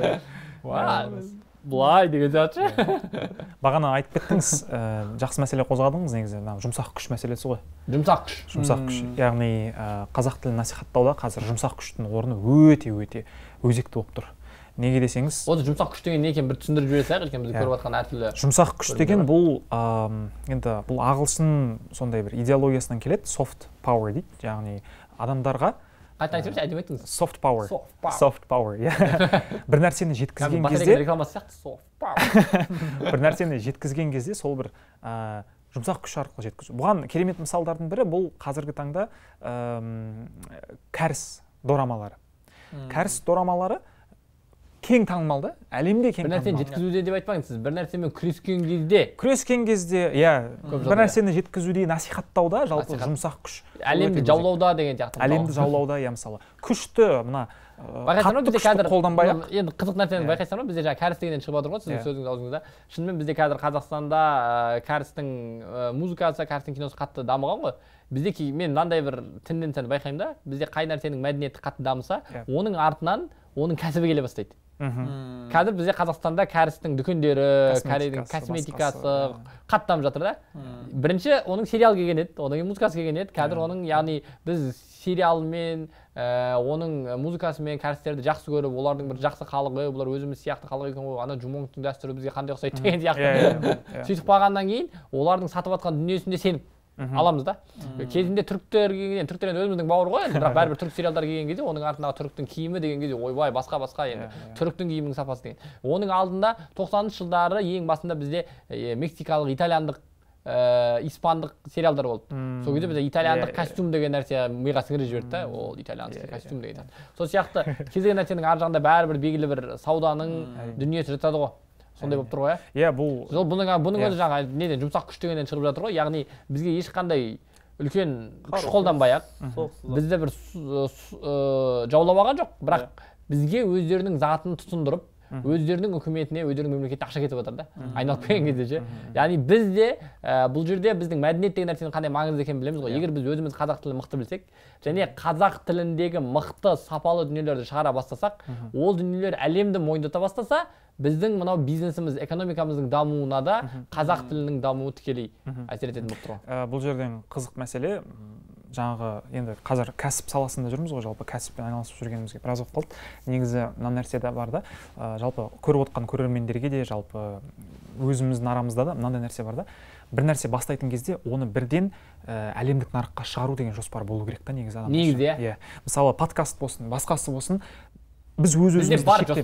ғой. Бұлай деген сияқты. Бағана айтып кеттіңіз, жақсы мәселе қозғадыңыз негізі, жұмсақ күш мәселесі ғой. Жұмсақ күш. Жұмсақ күш. Яғни қазақ тілін насихаттауда қазір жұмсақ күштің орны өте-өте өзекті болып тұр. Неге десеңіз, осы жұмсақ күш деген не екенін бір түсіндіріп жібере салайық, өйткені біз көріп жатқан әртүрлі. Жұмсақ күш деген бұл енді бұл ағылшын сондай бір идеологиясынан келеді, soft power дейді. Яғни адамдарға қайта айтыңызшы, әдемі айтыңыз. Soft power. Soft power, иә. Бір нәрсені жеткізген кезде рекламасы сияқты soft power. Бір нәрсені жеткізген кезде сол бір жұмсақ күш арқылы жеткізу. Бұған керемет мысалдардың бірі бұл қазіргі таңда кәріс дорамалары. Кәріс дорамалары кең танымал да, әлемде кең танымал. Бір нәрсені жеткізуде деп айтпаңыз, сіз бір нәрсемен күрескен кезде. Күрескен кезде, иә, бір нәрсені жеткізуде насихаттауда жалпы жұмсақ күш. Әлемді жаулауда деген сияқты. Әлемді жаулауда, иә, мысалы. Күшті, мына қатты күшті қолданбай-ақ. Енді қызық нәрсені байқайсыздар ма? Бізде жаңа кәріс дегеннен шығып отыр ғой, сіздің сөзіңіз аузыңызда. Шынымен бізде қазір Қазақстанда кәрістің музыкасы, кәрістің киносы қатты дамыған ғой. Бізде мен мынандай бір тенденцияны байқаймын да, бізде қай нәрсенің мәдениеті қатты дамыса, оның артынан оның кәсібі келе бастайды. Қазір бізде Қазақстанда кәрістің дүкендері, кәрейдің косметикасы қатты дамып жатыр да. Бірінші оның сериал келген еді, одан кейін музыкасы келген еді. Қазір оның, яғни біз сериалмен, оның музыкасымен кәрістерді жақсы көріп, олардың бір жақсы халығы, бұлар өзіміз сияқты халық екен ғой, ана Жумоңтың дәстүрі бізге қандай ұқсайды деген сияқты. Сөйтіп қалғаннан кейін олардың сатып жатқан дүниесінде сеніп аламыз да. Кезінде түріктер келген, түріктер енді өзіміздің бауыр ғой, бірақ бәрібір түрік сериалдар келген кезде, оның артындағы түріктің киімі деген кезде, ойбай, басқа-басқа енді түріктің киімінің сапасы деген. Оның алдында тоқсаныншы жылдары ең басында бізде мексикалық, итальяндық, испандық сериалдар болды. Сол кезде бізде итальяндық костюм деген нәрсе миға сіңіріп жіберді да, ол итальянский костюм деген. Сол сияқты кез келген нәрсенің ар жағында бәрібір белгілі бір сауданың дүниесі жатады ғой. Сондай болып тұр ғой, иә? Иә, бұл бұның өзі жаңа неден жұмсақ күш дегеннен шығып жатыр ғой. Яғни бізге ешқандай үлкен күш қолданбай-ақ, бізді бір жаулап алған жоқ, бірақ бізге өздерінің затын тұтындырып, өздерінің үкіметіне, өздерінің мемлекетіне ақша кетіп жатыр да, айналып келген кезде ше. Яғни біз де бұл жерде біздің мәдениет деген нәрсенің қандай маңызды екенін білеміз ғой. Егер біз өзіміз қазақ тілін мықты білсек, және қазақ тіліндегі мықты, сапалы дүниелерді шығара бастасақ, ол дүниелер әлемді мойындата бастаса, біздің мынау бизнесіміз, экономикамыздың дамуына да қазақ тілінің дамуы тікелей әсер ететін болып тұр ғой. Бұл жерден қызық мәселе, жаңағы енді қазір кәсіп саласында жүрміз ғой, жалпы кәсіппен айналысып жүргенімізге біраз болып қалды. Негізі мына нәрсе де бар да, жалпы көріп отқан көрермендерге де, жалпы өзіміздің арамызда да мынандай нәрсе бар да. Бір нәрсе бастайтын кезде оны бірден әлемдік нарыққа шығару деген жоспар болу керек та негізі адамдар. Негізі, иә. Мысалы подкаст болсын, басқасы болсын, біз өз-өзімізді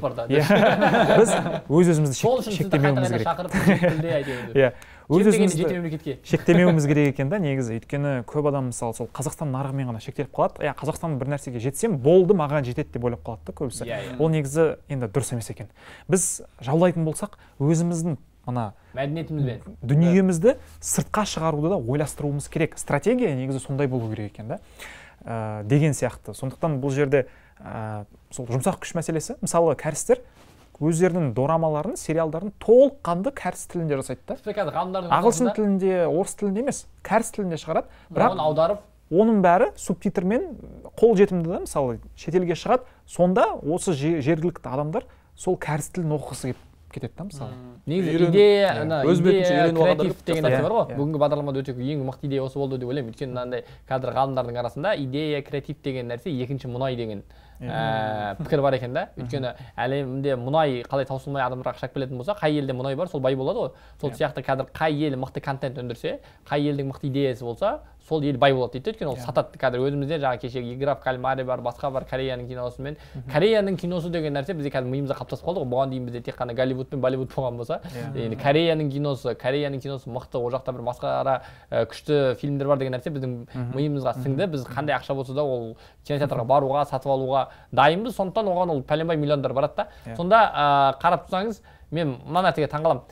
біз өз-өзімізді шектемеуіміз керек. Өз-өзімізді шектемеуіміз керек екен да негізі. Өйткені көп адам мысалы сол Қазақстан нарығымен ғана шектеліп қалады. Иә, Қазақстан бір нәрсеге жетсем, болды, маған жетеді деп ойлап қалады да көбісі. Ол негізі енді дұрыс емес екен. Біз жаулайтын болсақ, өзіміздің мына мәдениетімізбен дүниемізді сыртқа шығаруды да ойластыруымыз керек. Стратегия негізі сондай болу керек екен да. деген сияқты. Сондықтан бұл жерде сол жұмсақ күш мәселесі. Мысалы кәрістер өздерінің дорамаларын, сериалдарын толыққанды кәріс тілінде жасайды да. Ағылшын тілінде, орыс тілінде емес, кәріс тілінде шығарады. Бірақ аударып, оның бәрі субтитрмен қол жетімді да, мысалы шетелге шығады. Сонда осы жергілікті адамдар сол кәріс тілін оқығысы келіп кетеді да, мысалы. Негізі идея, идея креатив деген нәрсе бар ғой. Бүгінгі бағдарламада өте ең мықты идея осы болды деп ойлаймын. Өйткені мынандай қазір ғалымдардың арасында идея креатив деген нәрсе екінші мұнай деген пікір бар екен да. Өйткені әлемде мұнай қалай таусылмай адамдарға ақша келетін болса, қай елде мұнай бар, сол бай болады ғой. Сол сияқты қазір қай ел мықты контент өндірсе, қай елдің мықты идеясы болса, сол ел бай болады дейді. Өйткені ол сатады. Қазір өзімізде жаңа кешегі игра в кальмаре бар, басқа бар, Кореяның киносымен. Кореяның киносы деген нәрсе бізде қазір миымызда қалыптасып қалды ғой. Бұған дейін бізде тек қана Голливуд пен Болливуд болған болса, енді Кореяның киносы, Кореяның киносы мықты, ол жақта бір масқара күшті фильмдер бар деген нәрсе біздің миымызға сіңді. Біз қандай ақша болса да ол кинотеатрға баруға, сатып алуға дайынбыз. Сондықтан оған ол пәленбай миллиондар барады да. Сонда қарап тұрсаңыз, мен мына нәрсеге таңғаламын.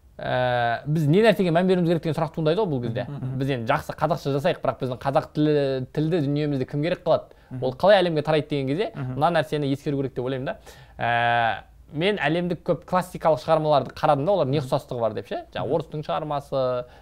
Біз не нәрсеге мән беруіміз керек деген сұрақ туындайды ғой бұл кезде. Біз енді жақсы қазақша жасайық, бірақ біздің қазақ тілді дүниемізді кім керек қылады? Ол қалай әлемге тарайды деген кезде мына нәрсені ескеру керек деп ойлаймын да. Мен әлемдік көп классикалық шығармаларды қарадым да, олар не ұқсастығы бар деп ше. Жаңағы орыстың шығармасы,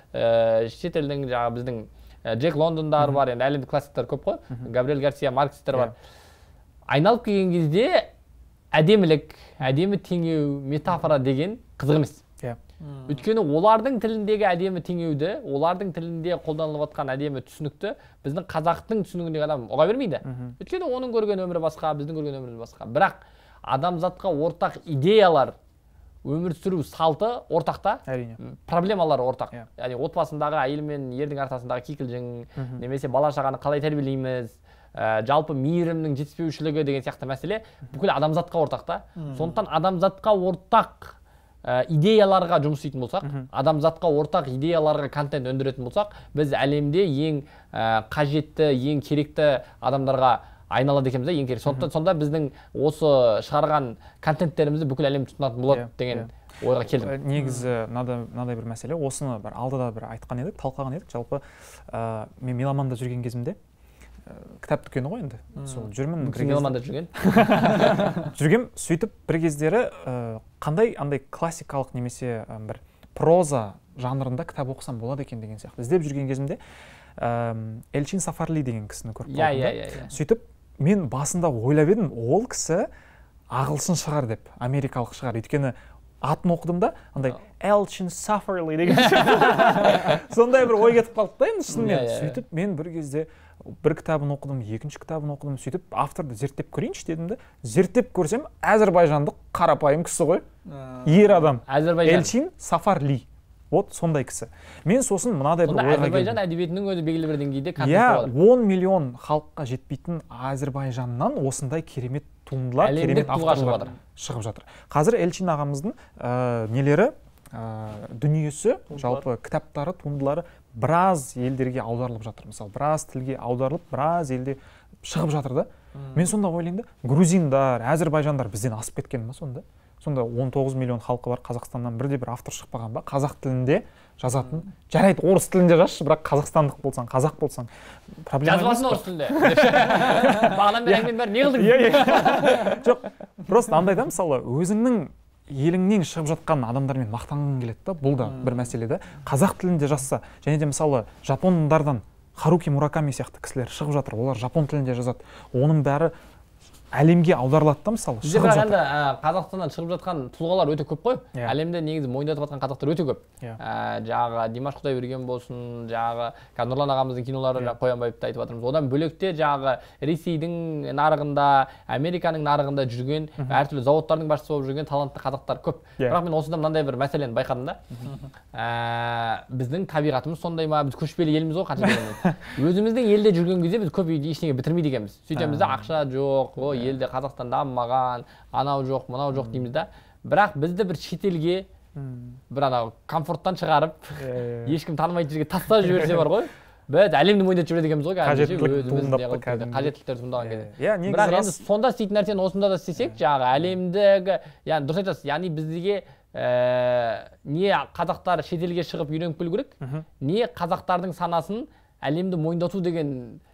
шетелдің жаңағы біздің Джек Лондондар бар, енді әлемдік классиктар көп қой. Габриэль Гарсия Маркестер бар. Айналып келген кезде әдемілік, әдемі теңеу, метафора деген қызық емес. Өйткені олардың тіліндегі әдемі теңеуді, олардың тілінде қолданылып жатқан әдемі түсінікті біздің қазақтың түсінігіндегі адам ұға бермейді. Өйткені оның көрген өмірі басқа, біздің көрген өміріміз басқа. Бірақ адамзатқа ортақ идеялар, өмір сүру салты ортақта, проблемалар ортақ. Яғни отбасындағы әйел мен ердің ортасындағы кикілжің, немесе бала шағаны қалай тәрбиелейміз, жалпы мейірімнің жетіспеушілігі деген сияқты мәселе бүкіл адамзатқа ортақ та. Сондықтан адамзатқа ортақ идеяларға жұмыс істейтін болсақ, адамзатқа ортақ идеяларға контент өндіретін болсақ, біз әлемде ең қажетті, ең керекті адамдарға айналады екенбіз да, ең керек. Сонда біздің осы шығарған контенттерімізді бүкіл әлем тұтынатын болады деген ойға келдім. Негізі мынадай бір мәселе, осыны бір алдыда бір айтқан едік, талқылаған едік. Жалпы мен Меломанда жүрген кезімде кітап дүкені ғой енді. Сол жүрмін. Меломанда жүрген. Жүргем, сөйтіп бір кездері қандай андай классикалық немесе бір проза жанрында кітап оқысам болады екен деген сияқты. Іздеп жүрген кезімде Элчин Сафарли деген кісіні көріп қалдым. Сөйтіп мен басында ойлап едім, ол кісі ағылшын шығар деп, америкалық шығар. Өйткені атын оқыдым да, андай Элчин Сафарли деген сондай бір ой кетіп қалды да енді шынымен. Сөйтіп мен бір кезде бір кітабын оқыдым, екінші кітабын оқыдым, сөйтіп авторды зерттеп көрейінші дедім де, зерттеп көрсем, әзірбайжандық қарапайым кісі ғой, ер адам. Элчин Сафарли. Вот сондай кісі. Мен сосын мынадай бір ойға келдім. Әзірбайжан әдебиетінің өзі белгілі бір деңгейде контент болады. Иә, он миллион халыққа жетпейтін Әзірбайжаннан осындай керемет туындылар, керемет авторлар шығып жатыр. Қазір Элчин ағамыздың нелері, дүниесі, жалпы кітаптары, туындылары біраз елдерге аударылып жатыр. Мысалы, біраз тілге аударылып, біраз елде шығып жатыр да. Мен сонда ойлаймын да, грузиндар, әзірбайжандар бізден асып кеткен ба сонда? Сонда он тоғыз миллион халқы бар, Қазақстаннан бірде бір автор шықпаған ба? Қазақ тілінде жазатын. Жарайды, орыс тілінде жазшы, бірақ қазақстандық болсаң, қазақ болсаң, проблема емес. Жазбасын орыс тілінде. Бағынан бері әңгіменің бәрі не қылдың? Жоқ, просто андай да, мысалы, өзіңнің еліңнен шығып жатқан адамдармен мақтанғың келеді да, бұл да бір мәселе да. Қазақ тілінде жазса, және де мысалы жапондардан Харуки Мураками сияқты кісілер шығып жатыр, олар жапон тілінде жазады. Оның бәрі әлемге аударылады да, мысалы, шығып жатыр. Бізде Қазақстаннан шығып жатқан тұлғалар өте көп қой. Әлемде негізі мойындатып жатқан қазақтар өте көп. Жаңағы Димаш Құдайберген болсын, жаңағы Нұрлан ағамыздың кинолары, Қоянбаевты айтып жатырмыз. Одан бөлекте жаңағы Ресейдің нарығында, Американың нарығында жүрген, әртүрлі зауыттардың басшысы болып жүрген талантты қазақтар көп. Бірақ мен осыдан мынандай бір мәселені байқадым да. Біздің табиғатымыз сондай ма? Біз көшпелі елміз ғой қанша дегенмен. Өзіміздің елде жүрген кезде біз көп ештеңе бітірмейді екенбіз. Сөйтеміз де ақша жоқ, елде Қазақстан дамымаған, анау жоқ, мынау жоқ дейміз да. Бірақ бізді бір шетелге бір анау комфорттан шығарып, ешкім танымайтын жерге тастап жіберсе бар ғой. Біз әлемді мойындатып жібереді екенбіз ғой. Қажеттіліктер туындаған кезде. Бірақ енді сонда істейтін нәрсені осында да істесек, жаңағы әлемдегі, яғни дұрыс айтасыз, яғни бізге не қазақтар шетелге шығып үйреніп келу керек, не қазақтардың санасын әлемді мойындату деген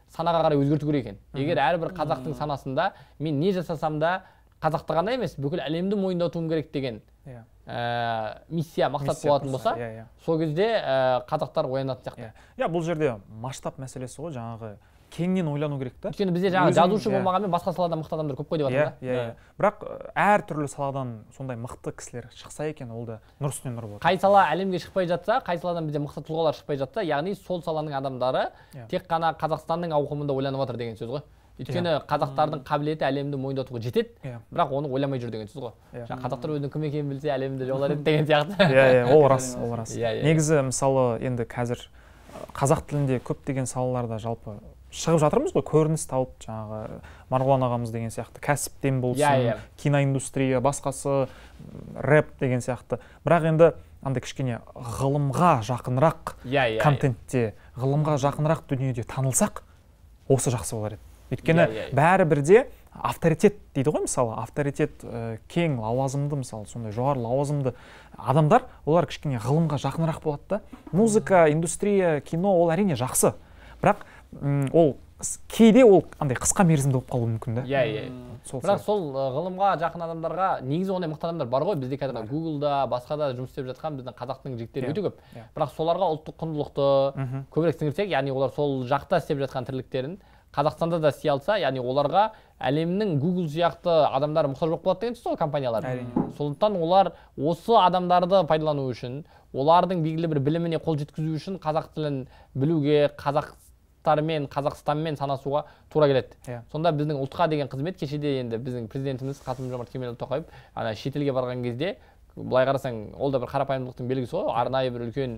санаға қарай өзгерту керек екен. Егер әрбір қазақтың санасында мен не жасасам да қазақты ғана емес, бүкіл әлемді мойындатуым керек деген миссия, мақсат болатын болса, сол кезде қазақтар оянатын сияқты. Иә, бұл жерде масштаб мәселесі ғой, жаңағы кеңінен ойлану керек та. Өйткені бізде жаңағы жазушы болмағанмен басқа саладан мықты адамдар көп қой деп жатыр да. Иә, бірақ әр түрлі саладан сондай мықты кісілер шықса екен, ол да нұр үстіне нұр болады. Қай сала әлемге шықпай жатса, қай саладан бізде мықты тұлғалар шықпай жатса, яғни сол саланың адамдары тек қана Қазақстанның ауқымында ойланып жатыр деген сөз ғой. Өйткені қазақтардың қабілеті әлемді мойындатуға жетеді, бірақ оны ойламай жүр деген сөз ғой. Қазақтар өзінің кім екенін білсе, әлемді жаулар еді деген сияқты. Иә, ол рас, ол рас. Негізі мысалы енді қазір қазақ тілінде көптеген салаларда жалпы шығып жатырмыз ғой, көрініс тауып, жаңағы Марғұлан ағамыз деген сияқты кәсіптен болсын, киноиндустрия, басқасы, рэп деген сияқты. Бірақ енді андай кішкене ғылымға жақынырақ контентте, ғылымға жақынырақ дүниеде танылсақ, осы жақсы болар еді. Өйткені бәрі бірде авторитет дейді ғой, мысалы, авторитет кең, лауазымды, мысалы, сондай жоғары лауазымды адамдар, олар кішкене ғылымға жақынырақ болады да. Музыка, индустрия, кино ол әрине жақсы. Бірақ ол кейде ол андай қысқа мерзімді болып қалуы мүмкін да. Иә, иә. Бірақ сол ғылымға жақын адамдарға негізі ондай мықты адамдар бар ғой, бізде қазір Google-да, басқа да жұмыс істеп жатқан біздің қазақтың жігіттері өте көп. Бірақ соларға ұлттық құндылықты көбірек сіңірсек, яғни олар сол жақта істеп жатқан тірліктерін Қазақстанда да істей алса, яғни оларға әлемнің Google сияқты адамдар мұқтаж болып қалады деген сөз ғой, компаниялар. Сондықтан олар осы адамдарды пайдалану үшін, олардың белгілі бір біліміне қол жеткізу үшін қазақ тілін білуге, қазақтармен, Қазақстанмен санасуға тура келеді. Сонда біздің ұлтқа деген қызмет кешеде енді біздің президентіміз Қасым-Жомарт Кемелұлы Тоқаев ана шетелге барған кезде, былай қарасаң, ол да бір қарапайымдылықтың белгісі ғой, арнайы бір үлкен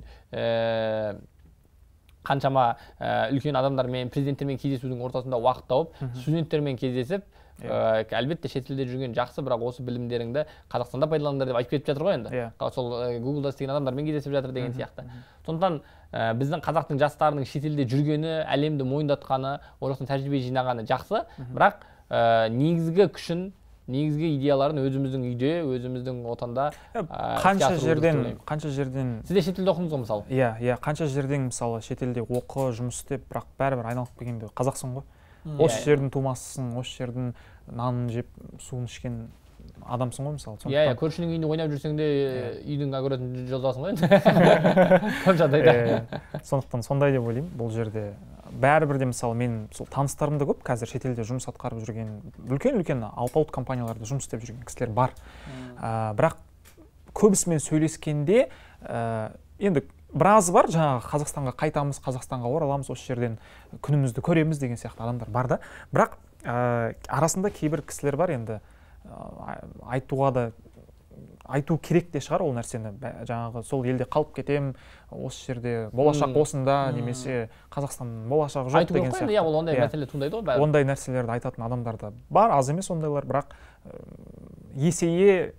қаншама үлкен адамдармен, президенттермен кездесудің ортасында уақыт тауып, студенттермен кездесіп, әлбетте шетелде жүрген жақсы, бірақ осы білімдеріңді Қазақстанда пайдаланыңдар деп айтып кетіп жатыр ғой енді. Сол Google-да істеген адамдармен кездесіп жатыр деген сияқты. Сондықтан біздің қазақтың жастарының шетелде жүргені, әлемді мойындатқаны, ол жақтан тәжірибе жинағаны жақсы, бірақ негізгі күшін, негізгі идеяларын өзіміздің үйде, өзіміздің отанда қанша жерден, қанша жерден Сіз де шетелде оқыдыңыз ғой мысалы? Иә, иә, қанша жерден мысалы шетелде оқы, жұмыс істеп, бірақ бәрібір айналып келгенде қазақсың ғой. Осы жердің тумасысың, осы жердің нанын жеп, суын ішкен адамсың ғой мысалы. Иә, иә, көршінің үйінде ойнап жүрсең де үйдің огородын жазасың ғой енді. Көп жағдайда. Сондықтан сондай деп ойлаймын бұл жерде. Бәрібір де мысалы мен сол таныстарым да көп, қазір шетелде жұмыс атқарып жүрген үлкен-үлкен алпауыт компанияларда жұмыс істеп жүрген кісілер бар. Бірақ көбісімен сөйлескенде енді біразы бар, жаңағы Қазақстанға қайтамыз, Қазақстанға ораламыз, осы жерден күнімізді көреміз деген сияқты адамдар бар да. Бірақ арасында кейбір кісілер бар, енді айтуға да айту керек те шығар ол нәрсені, жаңағы сол елде қалып кетем, осы жерде болашақ осында, немесе Қазақстанның болашағы жоқ деген сияқты. Иә, ол ондай мәселе туындайды ғой бәрі. Ондай нәрселерді айтатын адамдар да бар, аз емес ондайлар, бірақ есейе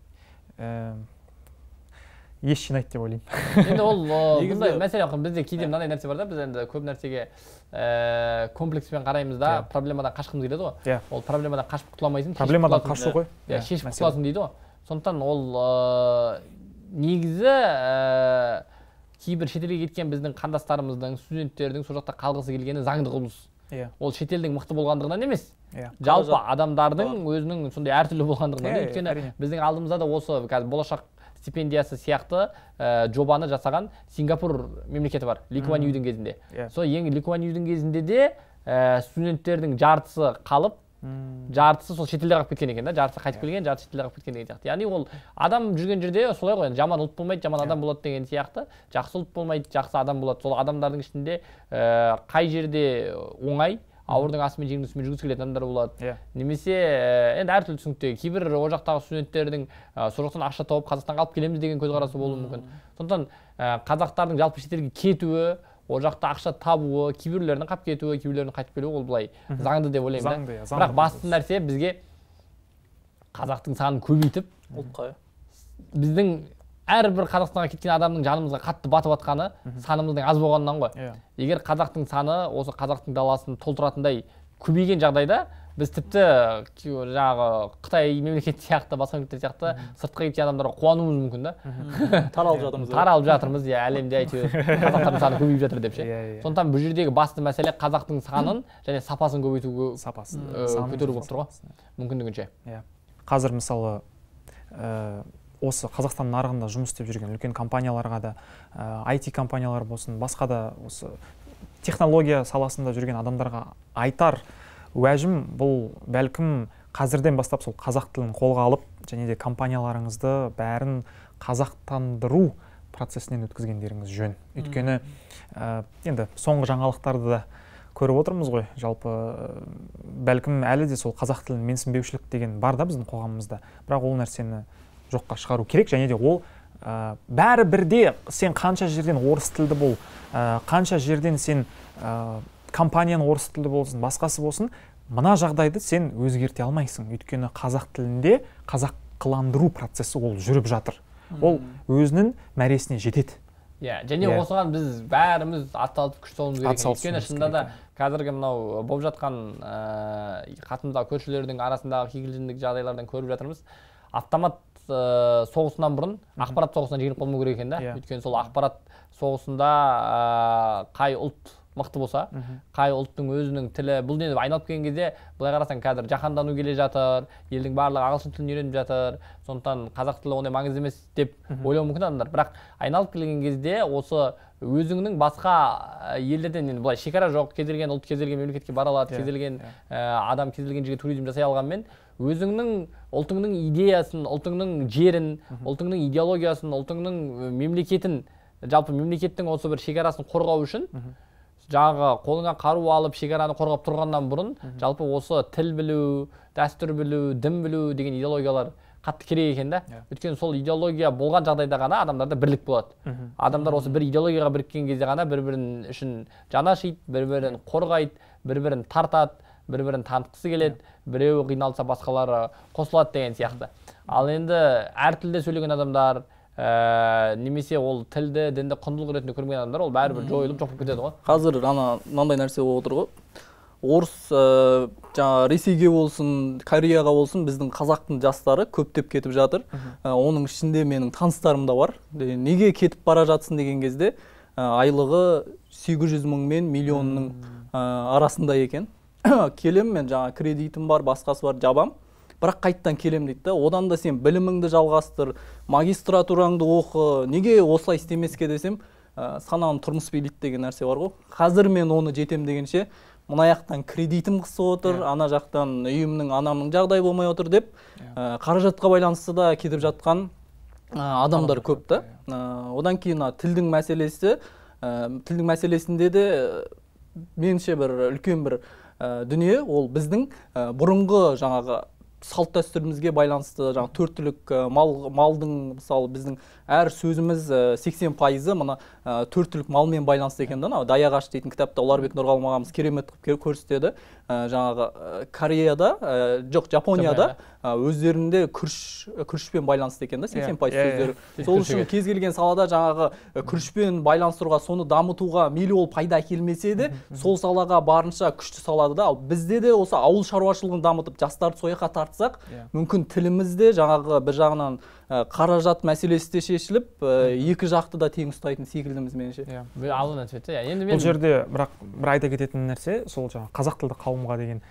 еш жинайды деп ойлаймын. Енді ол бұндай мәселе, бізде кейде мынандай нәрсе бар да, біз енді көп нәрсеге комплекспен қараймыз да, проблемадан қашқымыз келеді ғой. Ол проблемадан қашып құтыла алмайсың. Проблемадан қашу ғой. Шешіп құтыласың дейді ғой. Сондықтан ол негізі кейбір шетелге кеткен біздің қандастарымыздың, студенттердің сол жақта қалғысы келгені заңды құбылыс. Ол шетелдің мықты болғандығынан емес. Жалпы адамдардың өзінің сондай әртүрлі болғандығынан. Өйткені біздің алдымызда да осы болашақ стипендиясы сияқты жобаны жасаған Сингапур мемлекеті бар, Ли Куан Юдің кезінде. Сол ең Ли Куан Юдің кезінде де студенттердің жартысы қалып, жартысы сол шетелде қалып кеткен екен да, жартысы қайтып келген, жартысы шетелде қалып кеткен деген сияқты. Яғни ол адам жүрген жерде солай ғой, жаман ұлт болмайды, жаман адам болады деген сияқты, жақсы ұлт болмайды, жақсы адам болады. Сол адамдардың ішінде қай жерде оңай, ауырдың асымен жеңдің үстімен жүргісі келетін адамдар болады. Немесе енді әртүрлі түсінікте кейбір о жақтағы студенттердің сол жақтан ақша тауып Қазақстанға алып келеміз деген көзқарасы болуы мүмкін. Сондықтан қазақтардың жалпы шетелге кетуі, о жақта ақша табуы, кейбіреулердің қап кетуі, кейбіреулердің қайтып келуі ол былай заңды деп ойлаймын да. Бірақ басты нәрсе бізге қазақтың санын көбейтіп, біздің әрбір Қазақстанға кеткен адамның жанымызға қатты батып жатқаны санымыздың аз болғанынан ғой. Егер қазақтың саны осы қазақтың даласын толтыратындай көбейген жағдайда, біз тіпті жаңағы Қытай мемлекеті сияқты, басқа мемлекеттер сияқты сыртқа кеткен адамдарға қуануымыз мүмкін да. Таралып жатырмыз. Таралып жатырмыз, иә, әлемде әйтеуір қазақтардың саны көбейіп жатыр деп ше. Сондықтан бұл жердегі басты мәселе қазақтың санын және сапасын көбейтуге, сапасын көтеру болып тұр ғой, мүмкіндігінше. Иә. Қазір мысалы осы Қазақстан нарығында жұмыс істеп жүрген үлкен компанияларға да, ай ти компаниялар болсын, басқа да осы технология саласында жүрген адамдарға айтар уәжім бұл бәлкім қазірден бастап сол қазақ тілін қолға алып, және де компанияларыңызды бәрін қазақтандыру процесінен өткізгендеріңіз жөн. Өйткені енді соңғы жаңалықтарды да көріп отырмыз ғой, жалпы бәлкім әлі де сол қазақ тілін менсінбеушілік деген бар да біздің қоғамымызда. Бірақ ол нәрсені жоққа шығару керек, және де ол бәрі бірде сен қанша жерден орыс тілді бол, қанша жерден сен компанияның орыс тілді болсын, басқасы болсын, мына жағдайды сен өзгерте алмайсың. Өйткені қазақ тілінде қазақыландыру процесі ол жүріп жатыр. Ол өзінің мәресіне жетеді. Иә, және осыған біз бәріміз атсалысып күш салуымыз керек. Өйткені шынында да қазіргі мынау болып жатқан қасымыздағы көршілердің арасындағы кикілжіңдік жағдайлардан көріп жатырмыз. Автомат соғысынан бұрын ақпарат соғысынан жеңіліп қалмау керек екен да. Өйткені сол ақпарат соғысында қай ұлт мықты болса, қай ұлттың өзінің тілі, бұл не айналып келген кезде былай қарасаң қазір жаһандану келе жатыр, елдің барлығы ағылшын тілін үйреніп жатыр, сондықтан қазақ тілі ондай маңызды емес деп ойлауы мүмкін адамдар. Бірақ айналып келген кезде осы өзіңнің басқа елдерден, енді былай шекара жоқ, кез келген ұлт кез келген мемлекетке бара алады, кез келген адам кез келген жерге туризм жасай алғанмен, өзіңнің ұлтыңның идеясын, ұлтыңның жерін, ұлтыңның идеологиясын, ұлтыңның мемлекетін, жалпы мемлекеттің осы бір шекарасын қорғау үшін жаңағы қолыңа қару алып шекараны қорғап тұрғаннан бұрын жалпы осы тіл білу, дәстүр білу, дін білу деген идеологиялар қатты керек екен да. Өйткені сол идеология болған жағдайда ғана адамдарда бірлік болады. Адамдар осы бір идеологияға біріккен кезде ғана бір-бірін үшін жаны ашиды, бір-бірін қорғайды, бір-бірін тартады, бір-бірін танытқысы келеді, біреуі қиналса басқалары қосылады деген сияқты. Ал енді әр тілде сөйлеген адамдар, немесе ол тілді, дінді құндылық ретінде көрмеген адамдар, ол бәрібір жойылып жоқ болып кетеді ғой. Қазір ана мынандай нәрсе болып отыр ғой. Орыс, жаңа Ресейге болсын, Кореяға болсын, біздің қазақтың жастары көптеп кетіп жатыр. Оның ішінде менің таныстарым да бар. Неге кетіп бара жатсын деген кезде айлығы сегіз жүз мың мен миллионның арасында екен. Келем, мен жаңа кредитім бар, басқасы бар, жабам. Бірақ қайттан келем дейді да, одан да сен біліміңді жалғастыр, магистратураңды оқы, неге осылай істемеске десем, сананың тұрмыс билейді деген нәрсе бар ғой. Қазір мен оны жетем дегенше, мына жақтан кредитім қысып отыр, ана жақтан үйімнің, анамның жағдай болмай отыр деп, қаражатқа байланысты да кетіп жатқан адамдар көп та. Одан кейін тілдің мәселесі, тілдің мәселесінде де меніңше бір үлкен бір дүние, ол біздің бұрынғы жаңағы салт дәстүрімізге байланысты, жаңа төрт түлік мал, малдың, мысалы біздің әр сөзіміз сексен пайызы мына төрт түлік малмен байланысты екен да. Даяғаш дейтін кітапта Оларбек Нұрғалым ағамыз керемет қылып көрсетеді. Жаңағы Кореяда, жоқ, Жапонияда өздерінде күріш, күрішпен байланысты екен да, сексен пайыз сөздері. Сол үшін кез келген салада жаңағы күрішпен байланыстыруға, соны дамытуға мейлі ол пайда әкелмесе де, сол салаға барынша күшті салады да. Ал бізде де осы ауыл шаруашылығын дамытып, жастарды сояққа тартсақ, мүмкін тілімізде жаңағы бір жағынан қаражат мәселесі де шешіліп, екі жақты да тең ұстайтын секілдіміз меніңше. Алын әтпетті. Бұл жерде бірақ бір айта кететін нәрсе, сол жаңағы қазақ тілді қауымға деген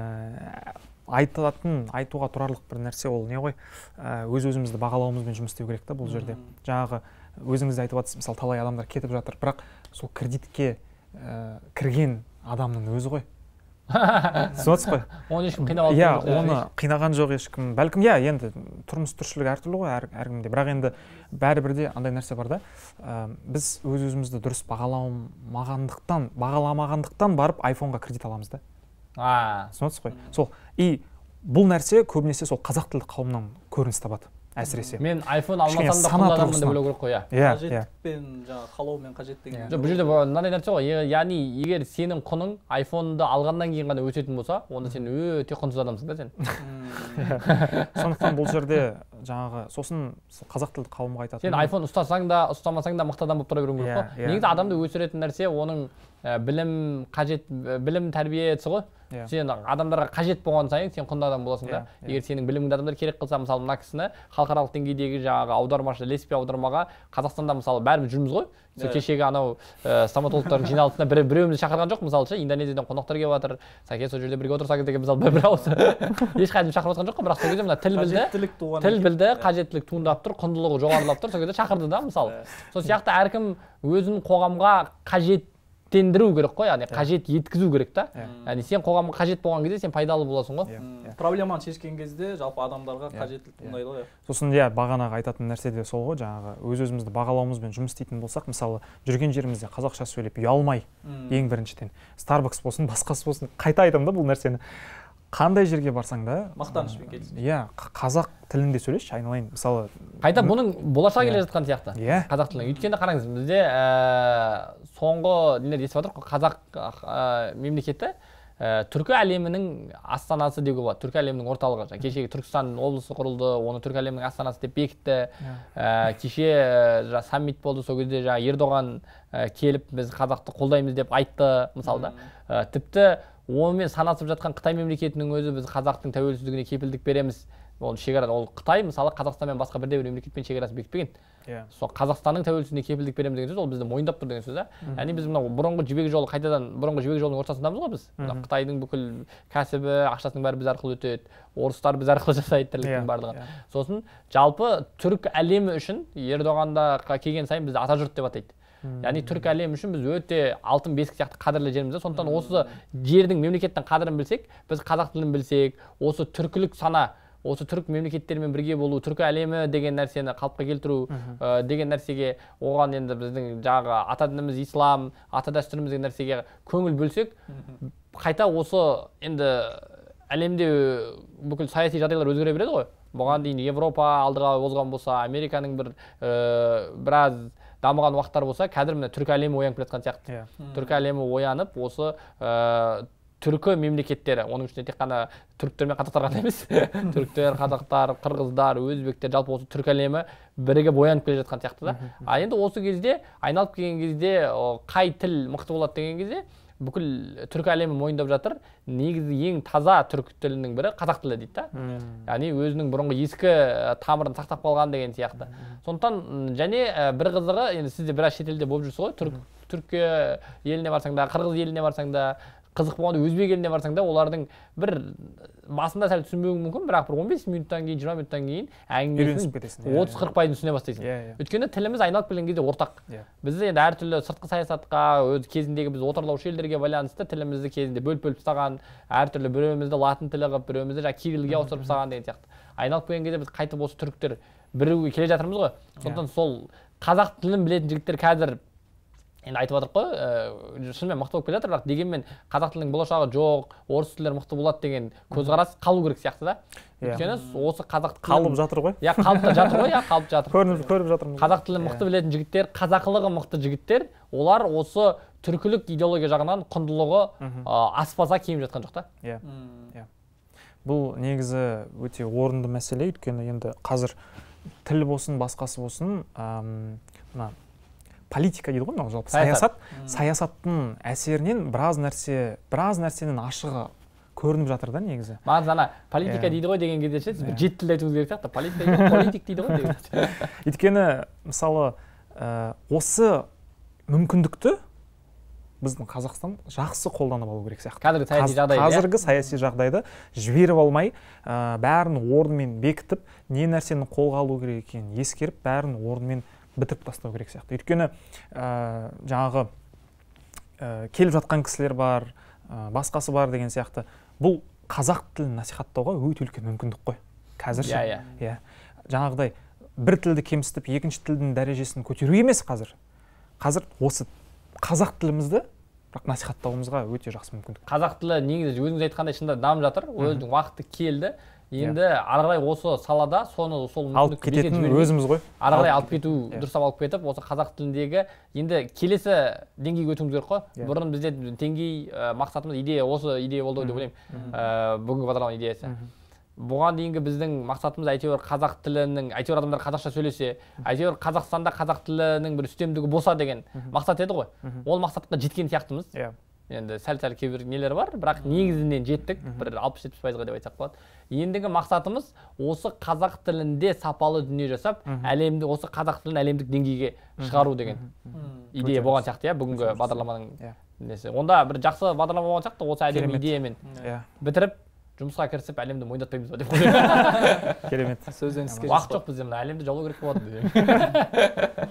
айтатын, айтуға тұрарлық бір нәрсе ол не ғой? Өз-өзімізді бағалауымызбен жұмыс істеу керек та бұл жерде. Жаңағы өзіңізді айтып жатсыз, мысалы талай адамдар кетіп жатыр, бірақ сол кредитке кірген адамның өзі ғой. Түсінесіз ғой? Оны ешкім қинаған жоқ. Иә, оны қинаған жоқ ешкім. Бәлкім, иә, енді тұрмыс тіршілік әртүрлі ғой әркімде. Бірақ енді бәрібір де андай нәрсе бар да. Біз өз-өзімізді дұрыс бағаламағандықтан, бағаламағандықтан барып айфонға кредит аламыз да. Түсінесіз ғой? Сол и бұл нәрсе көбінесе сол қазақ тілді қауымнан көрініс табады. Әсіресе. Мен айфон алмасам да қолданамын деп ойлау керек қой, иә. Қажеттікпен, жаңағы қалаумен қажет деген. Жоқ, бұл жерде мынандай нәрсе ғой, яғни егер сенің құның айфонды алғаннан кейін ғана өсетін болса, онда сен өте құнсыз адамсың да сен. Сондықтан бұл жерде жаңағы сосын қазақ тілді қауымға айтатын. Сен айфон ұстасаң да, ұстамасаң да мықты адам болып тұра беруің керек қой. Негізі адамды өсіретін нәрсе оның білім қажет, білім тәрбиесі ғой. Сен адамдарға қажет болған сайын сен құнды адам боласың да. Егер сенің біліміңді адамдар керек қылса, мысалы мына кісіні халықаралық деңгейдегі жаңағы аудармашы ілеспе аудармаға Қазақстанда мысалы бәріміз жүрміз ғой. Кешегі анау стоматологтардың жиналысына біреуімізді шақырған жоқ, мысалы ше, Индонезиядан қонақтар келіп жатыр. Сәке сол жерде бірге отырсаңыз деген мысалы бір ауыз ешқайсысы шақырып жатқан жоқ қой, бірақ сол кезде мына тіл білді, тіл білді, қажеттілік туындап тұр, құндылығы жоғарылап тұр, сол кезде шақырды да мысалы. Сол сияқты әркім өзін қоғамға қажет тендіру керек қой, яғни қажет еткізу керек та. Яғни сен қоғамға қажет болған кезде сен пайдалы боласың ғой. Проблеманы шешкен кезде жалпы адамдарға қажеттілік туындайды ғой. Сосын иә, бағанағы айтатын нәрсе де сол ғой, жаңағы өз-өзімізді бағалауымызбен жұмыс істейтін болсақ, мысалы жүрген жерімізде қазақша сөйлеп ұялмай, ең біріншіден Starbucks болсын, басқасы болсын, қайта айтамын да бұл нәрсені. Қандай жерге барсаң да мақтанышпен келсін. Иә, қазақ тілінде сөйлеші, айналайын. Мысалы, қайта бұның болашағы келе жатқан сияқты. Қазақ тілінің. Өйткені қараңыз, бізде соңғы нелер естіп жатыр, қазақ мемлекеті түркі әлемінің астанасы деуге болады. Түркі әлемінің орталығы. Кешегі Түркістан облысы құрылды, оны түркі әлемінің астанасы деп бекітті. Кеше саммит болды, сол кезде Ердоған келіп біз қазақты қолдаймыз деп айтты, мысалы да. Тіпті онымен санасып жатқан Қытай мемлекетінің өзі біз қазақтың тәуелсіздігіне кепілдік береміз. Ол шекара, ол Қытай мысалы Қазақстанмен басқа бірде бір мемлекетпен шекарасы бекітпеген. Сол Қазақстанның тәуелсіздігіне кепілдік береміз деген сөз, ол бізді мойындап тұр деген сөз. Яғни біз мынау бұрынғы жібек жолы қайтадан бұрынғы жібек жолының ортасындамыз ғой біз. Қытайдың бүкіл кәсібі, ақшасының бәрі біз арқылы өтеді. Орыстар біз арқылы жасайды тірліктің барлығын. Сосын жалпы түрік әлемі үшін Ердоғанда келген сайын бізді ата жұрт деп атайды. Яғни түркі әлемі үшін біз өте алтын бесік сияқты қадірлі жеріміз. Сондықтан осы жердің мемлекеттің қадірін білсек, біз қазақ тілін білсек, осы түркілік сана, осы түрік мемлекеттермен бірге болу, түркі әлемі деген нәрсені қалыпқа келтіру деген нәрсеге, оған енді біздің жаңағы ата дініміз ислам, ата дәстүріміз деген нәрсеге көңіл бөлсек, қайта осы енді әлемде бүкіл саяси жағдайлар өзгере береді ғой. Бұған дейін Европа алдыға озған болса, Американың бір біраз дамыған уақыттар болса, қазір мына түркі әлемі оянып келе жатқан сияқты. Түркі әлемі оянып, осы түркі мемлекеттері, оның ішінде тек қана түріктер мен қазақтар ғана емес, түріктер, қазақтар, қырғыздар, өзбектер, жалпы осы түркі әлемі бірігіп оянып келе жатқан сияқты да. А енді осы кезде айналып келген кезде қай тіл мықты болады деген кезде бүкіл түркі әлемі мойындап жатыр. Негізі ең таза түркі тілінің бірі қазақ тілі дейді да. Яғни өзінің бұрынғы ескі тамырын сақтап қалған деген сияқты. Сондықтан және бір қызығы, енді сіз де біраз шетелде болып жүрсіз ғой, түркі еліне барсаң да, қырғыз еліне барсаң да, қызық болғанда өзбек еліне барсаң да, олардың бір басында сәл түсінбеуің мүмкін, бірақ бір он бес минуттан кейін, жиырма минуттан кейін әңгімесін отыз қырық пайызын түсіне бастайсың. Өйткені тіліміз айналып келген кезде ортақ. Біз енді әртүрлі сыртқы саясатқа, өз кезіндегі біз отарлаушы елдерге байланысты тілімізді кезінде бөліп-бөліп тастаған, әртүрлі біреуімізді латын тілі қылып, біреуімізді жаңағы кириллге ауыстырып тастаған деген сияқты. Айналып келген кезде біз қайтып осы түріктер бірігуге келе жатырмыз ғой. Сондықтан сол қазақ тілін білетін жігіттер қазір енді айтып жатыр ғой, шынымен мықты болып келе жатыр, бірақ дегенмен қазақ тілінің болашағы жоқ, орыс тілдері мықты болады деген көзқарас қалу керек сияқты да. Өйткені осы қазақ тілін қалып жатыр ғой. Иә, қалып жатыр ғой, иә, қалып жатыр. Көрініп көріп жатырмыз. Қазақ тілін мықты білетін жігіттер, қазақылығы мықты жігіттер, олар осы түркілік идеология жағынан құндылығы аспаса кеміп жатқан жоқ та. Иә. Иә. Бұл негізі өте орынды мәселе, өйткені енді қазір тіл болсын, басқасы болсын, мына политика дейді ғой, жалпы саясат, саясаттың әсерінен біраз нәрсе, біраз нәрсенің ашығы көрініп жатыр да негізі. Маған ана политика дейді ғой деген кезде сіз бір жеті тілде айтуыңыз керек сияқты. Политика политик дейді ғой деген. Өйткені мысалы осы мүмкіндікті біздің Қазақстан жақсы қолданып алу керек сияқты. Қазіргі саяси жағдайды, қазіргі саяси жағдайды жіберіп алмай, бәрін орнымен бекітіп, не нәрсені қолға алу керек екенін ескеріп, бәрін орнымен бітіріп тастау керек сияқты. Өйткені жаңағы келіп жатқан кісілер бар, басқасы бар деген сияқты. Бұл қазақ тілін насихаттауға өте үлкен мүмкіндік қой. Қазірше. Иә. Жаңағыдай бір тілді кемсітіп, екінші тілдің дәрежесін көтеру емес қазір. Қазір осы қазақ тілімізді бірақ насихаттауымызға өте жақсы мүмкіндік. Қазақ тілі негізі өзіңіз айтқандай шынында дамып жатыр, өзінің уақыты келді. Енді ары қарай осы салада соны сол алып кететін өзіміз ғой. Ары қарай алып кету дұрыстап алып кетіп, осы қазақ тіліндегі енді келесі деңгейге өтуіміз керек қой. Бұрын бізде деңгей мақсатымыз идея, осы идея болды деп ойлаймын. Бүгінгі бағдарлама идеясы. бұған дейінгі біздің мақсатымыз әйтеуір қазақ тілінің, әйтеуір адамдар қазақша сөйлесе, әйтеуір Қазақстанда қазақ тілінің бір үстемдігі болса деген мақсат еді ғой. Ол мақсатқа жеткен сияқтымыз. Енді сәл-сәл кейбір нелер бар, бірақ негізінен жеттік, бір алпыс жетпіс пайызға деп айтсақ болады. Ендігі мақсатымыз осы қазақ тілінде сапалы дүние жасап, әлемді, осы қазақ тілін әлемдік деңгейге шығару деген идея болған сияқты, бүгінгі бағдарламаның несі. Онда бір жақсы бағдарлама болған сияқты, осы әлем идеямен бітіріп, жұмысқа кірісіп, әлемді мойындатпаймыз ба деп ойлаймын. Керемет. Сөзден іске уақыт жоқ бізде, мына әлемді жаулау керек болады.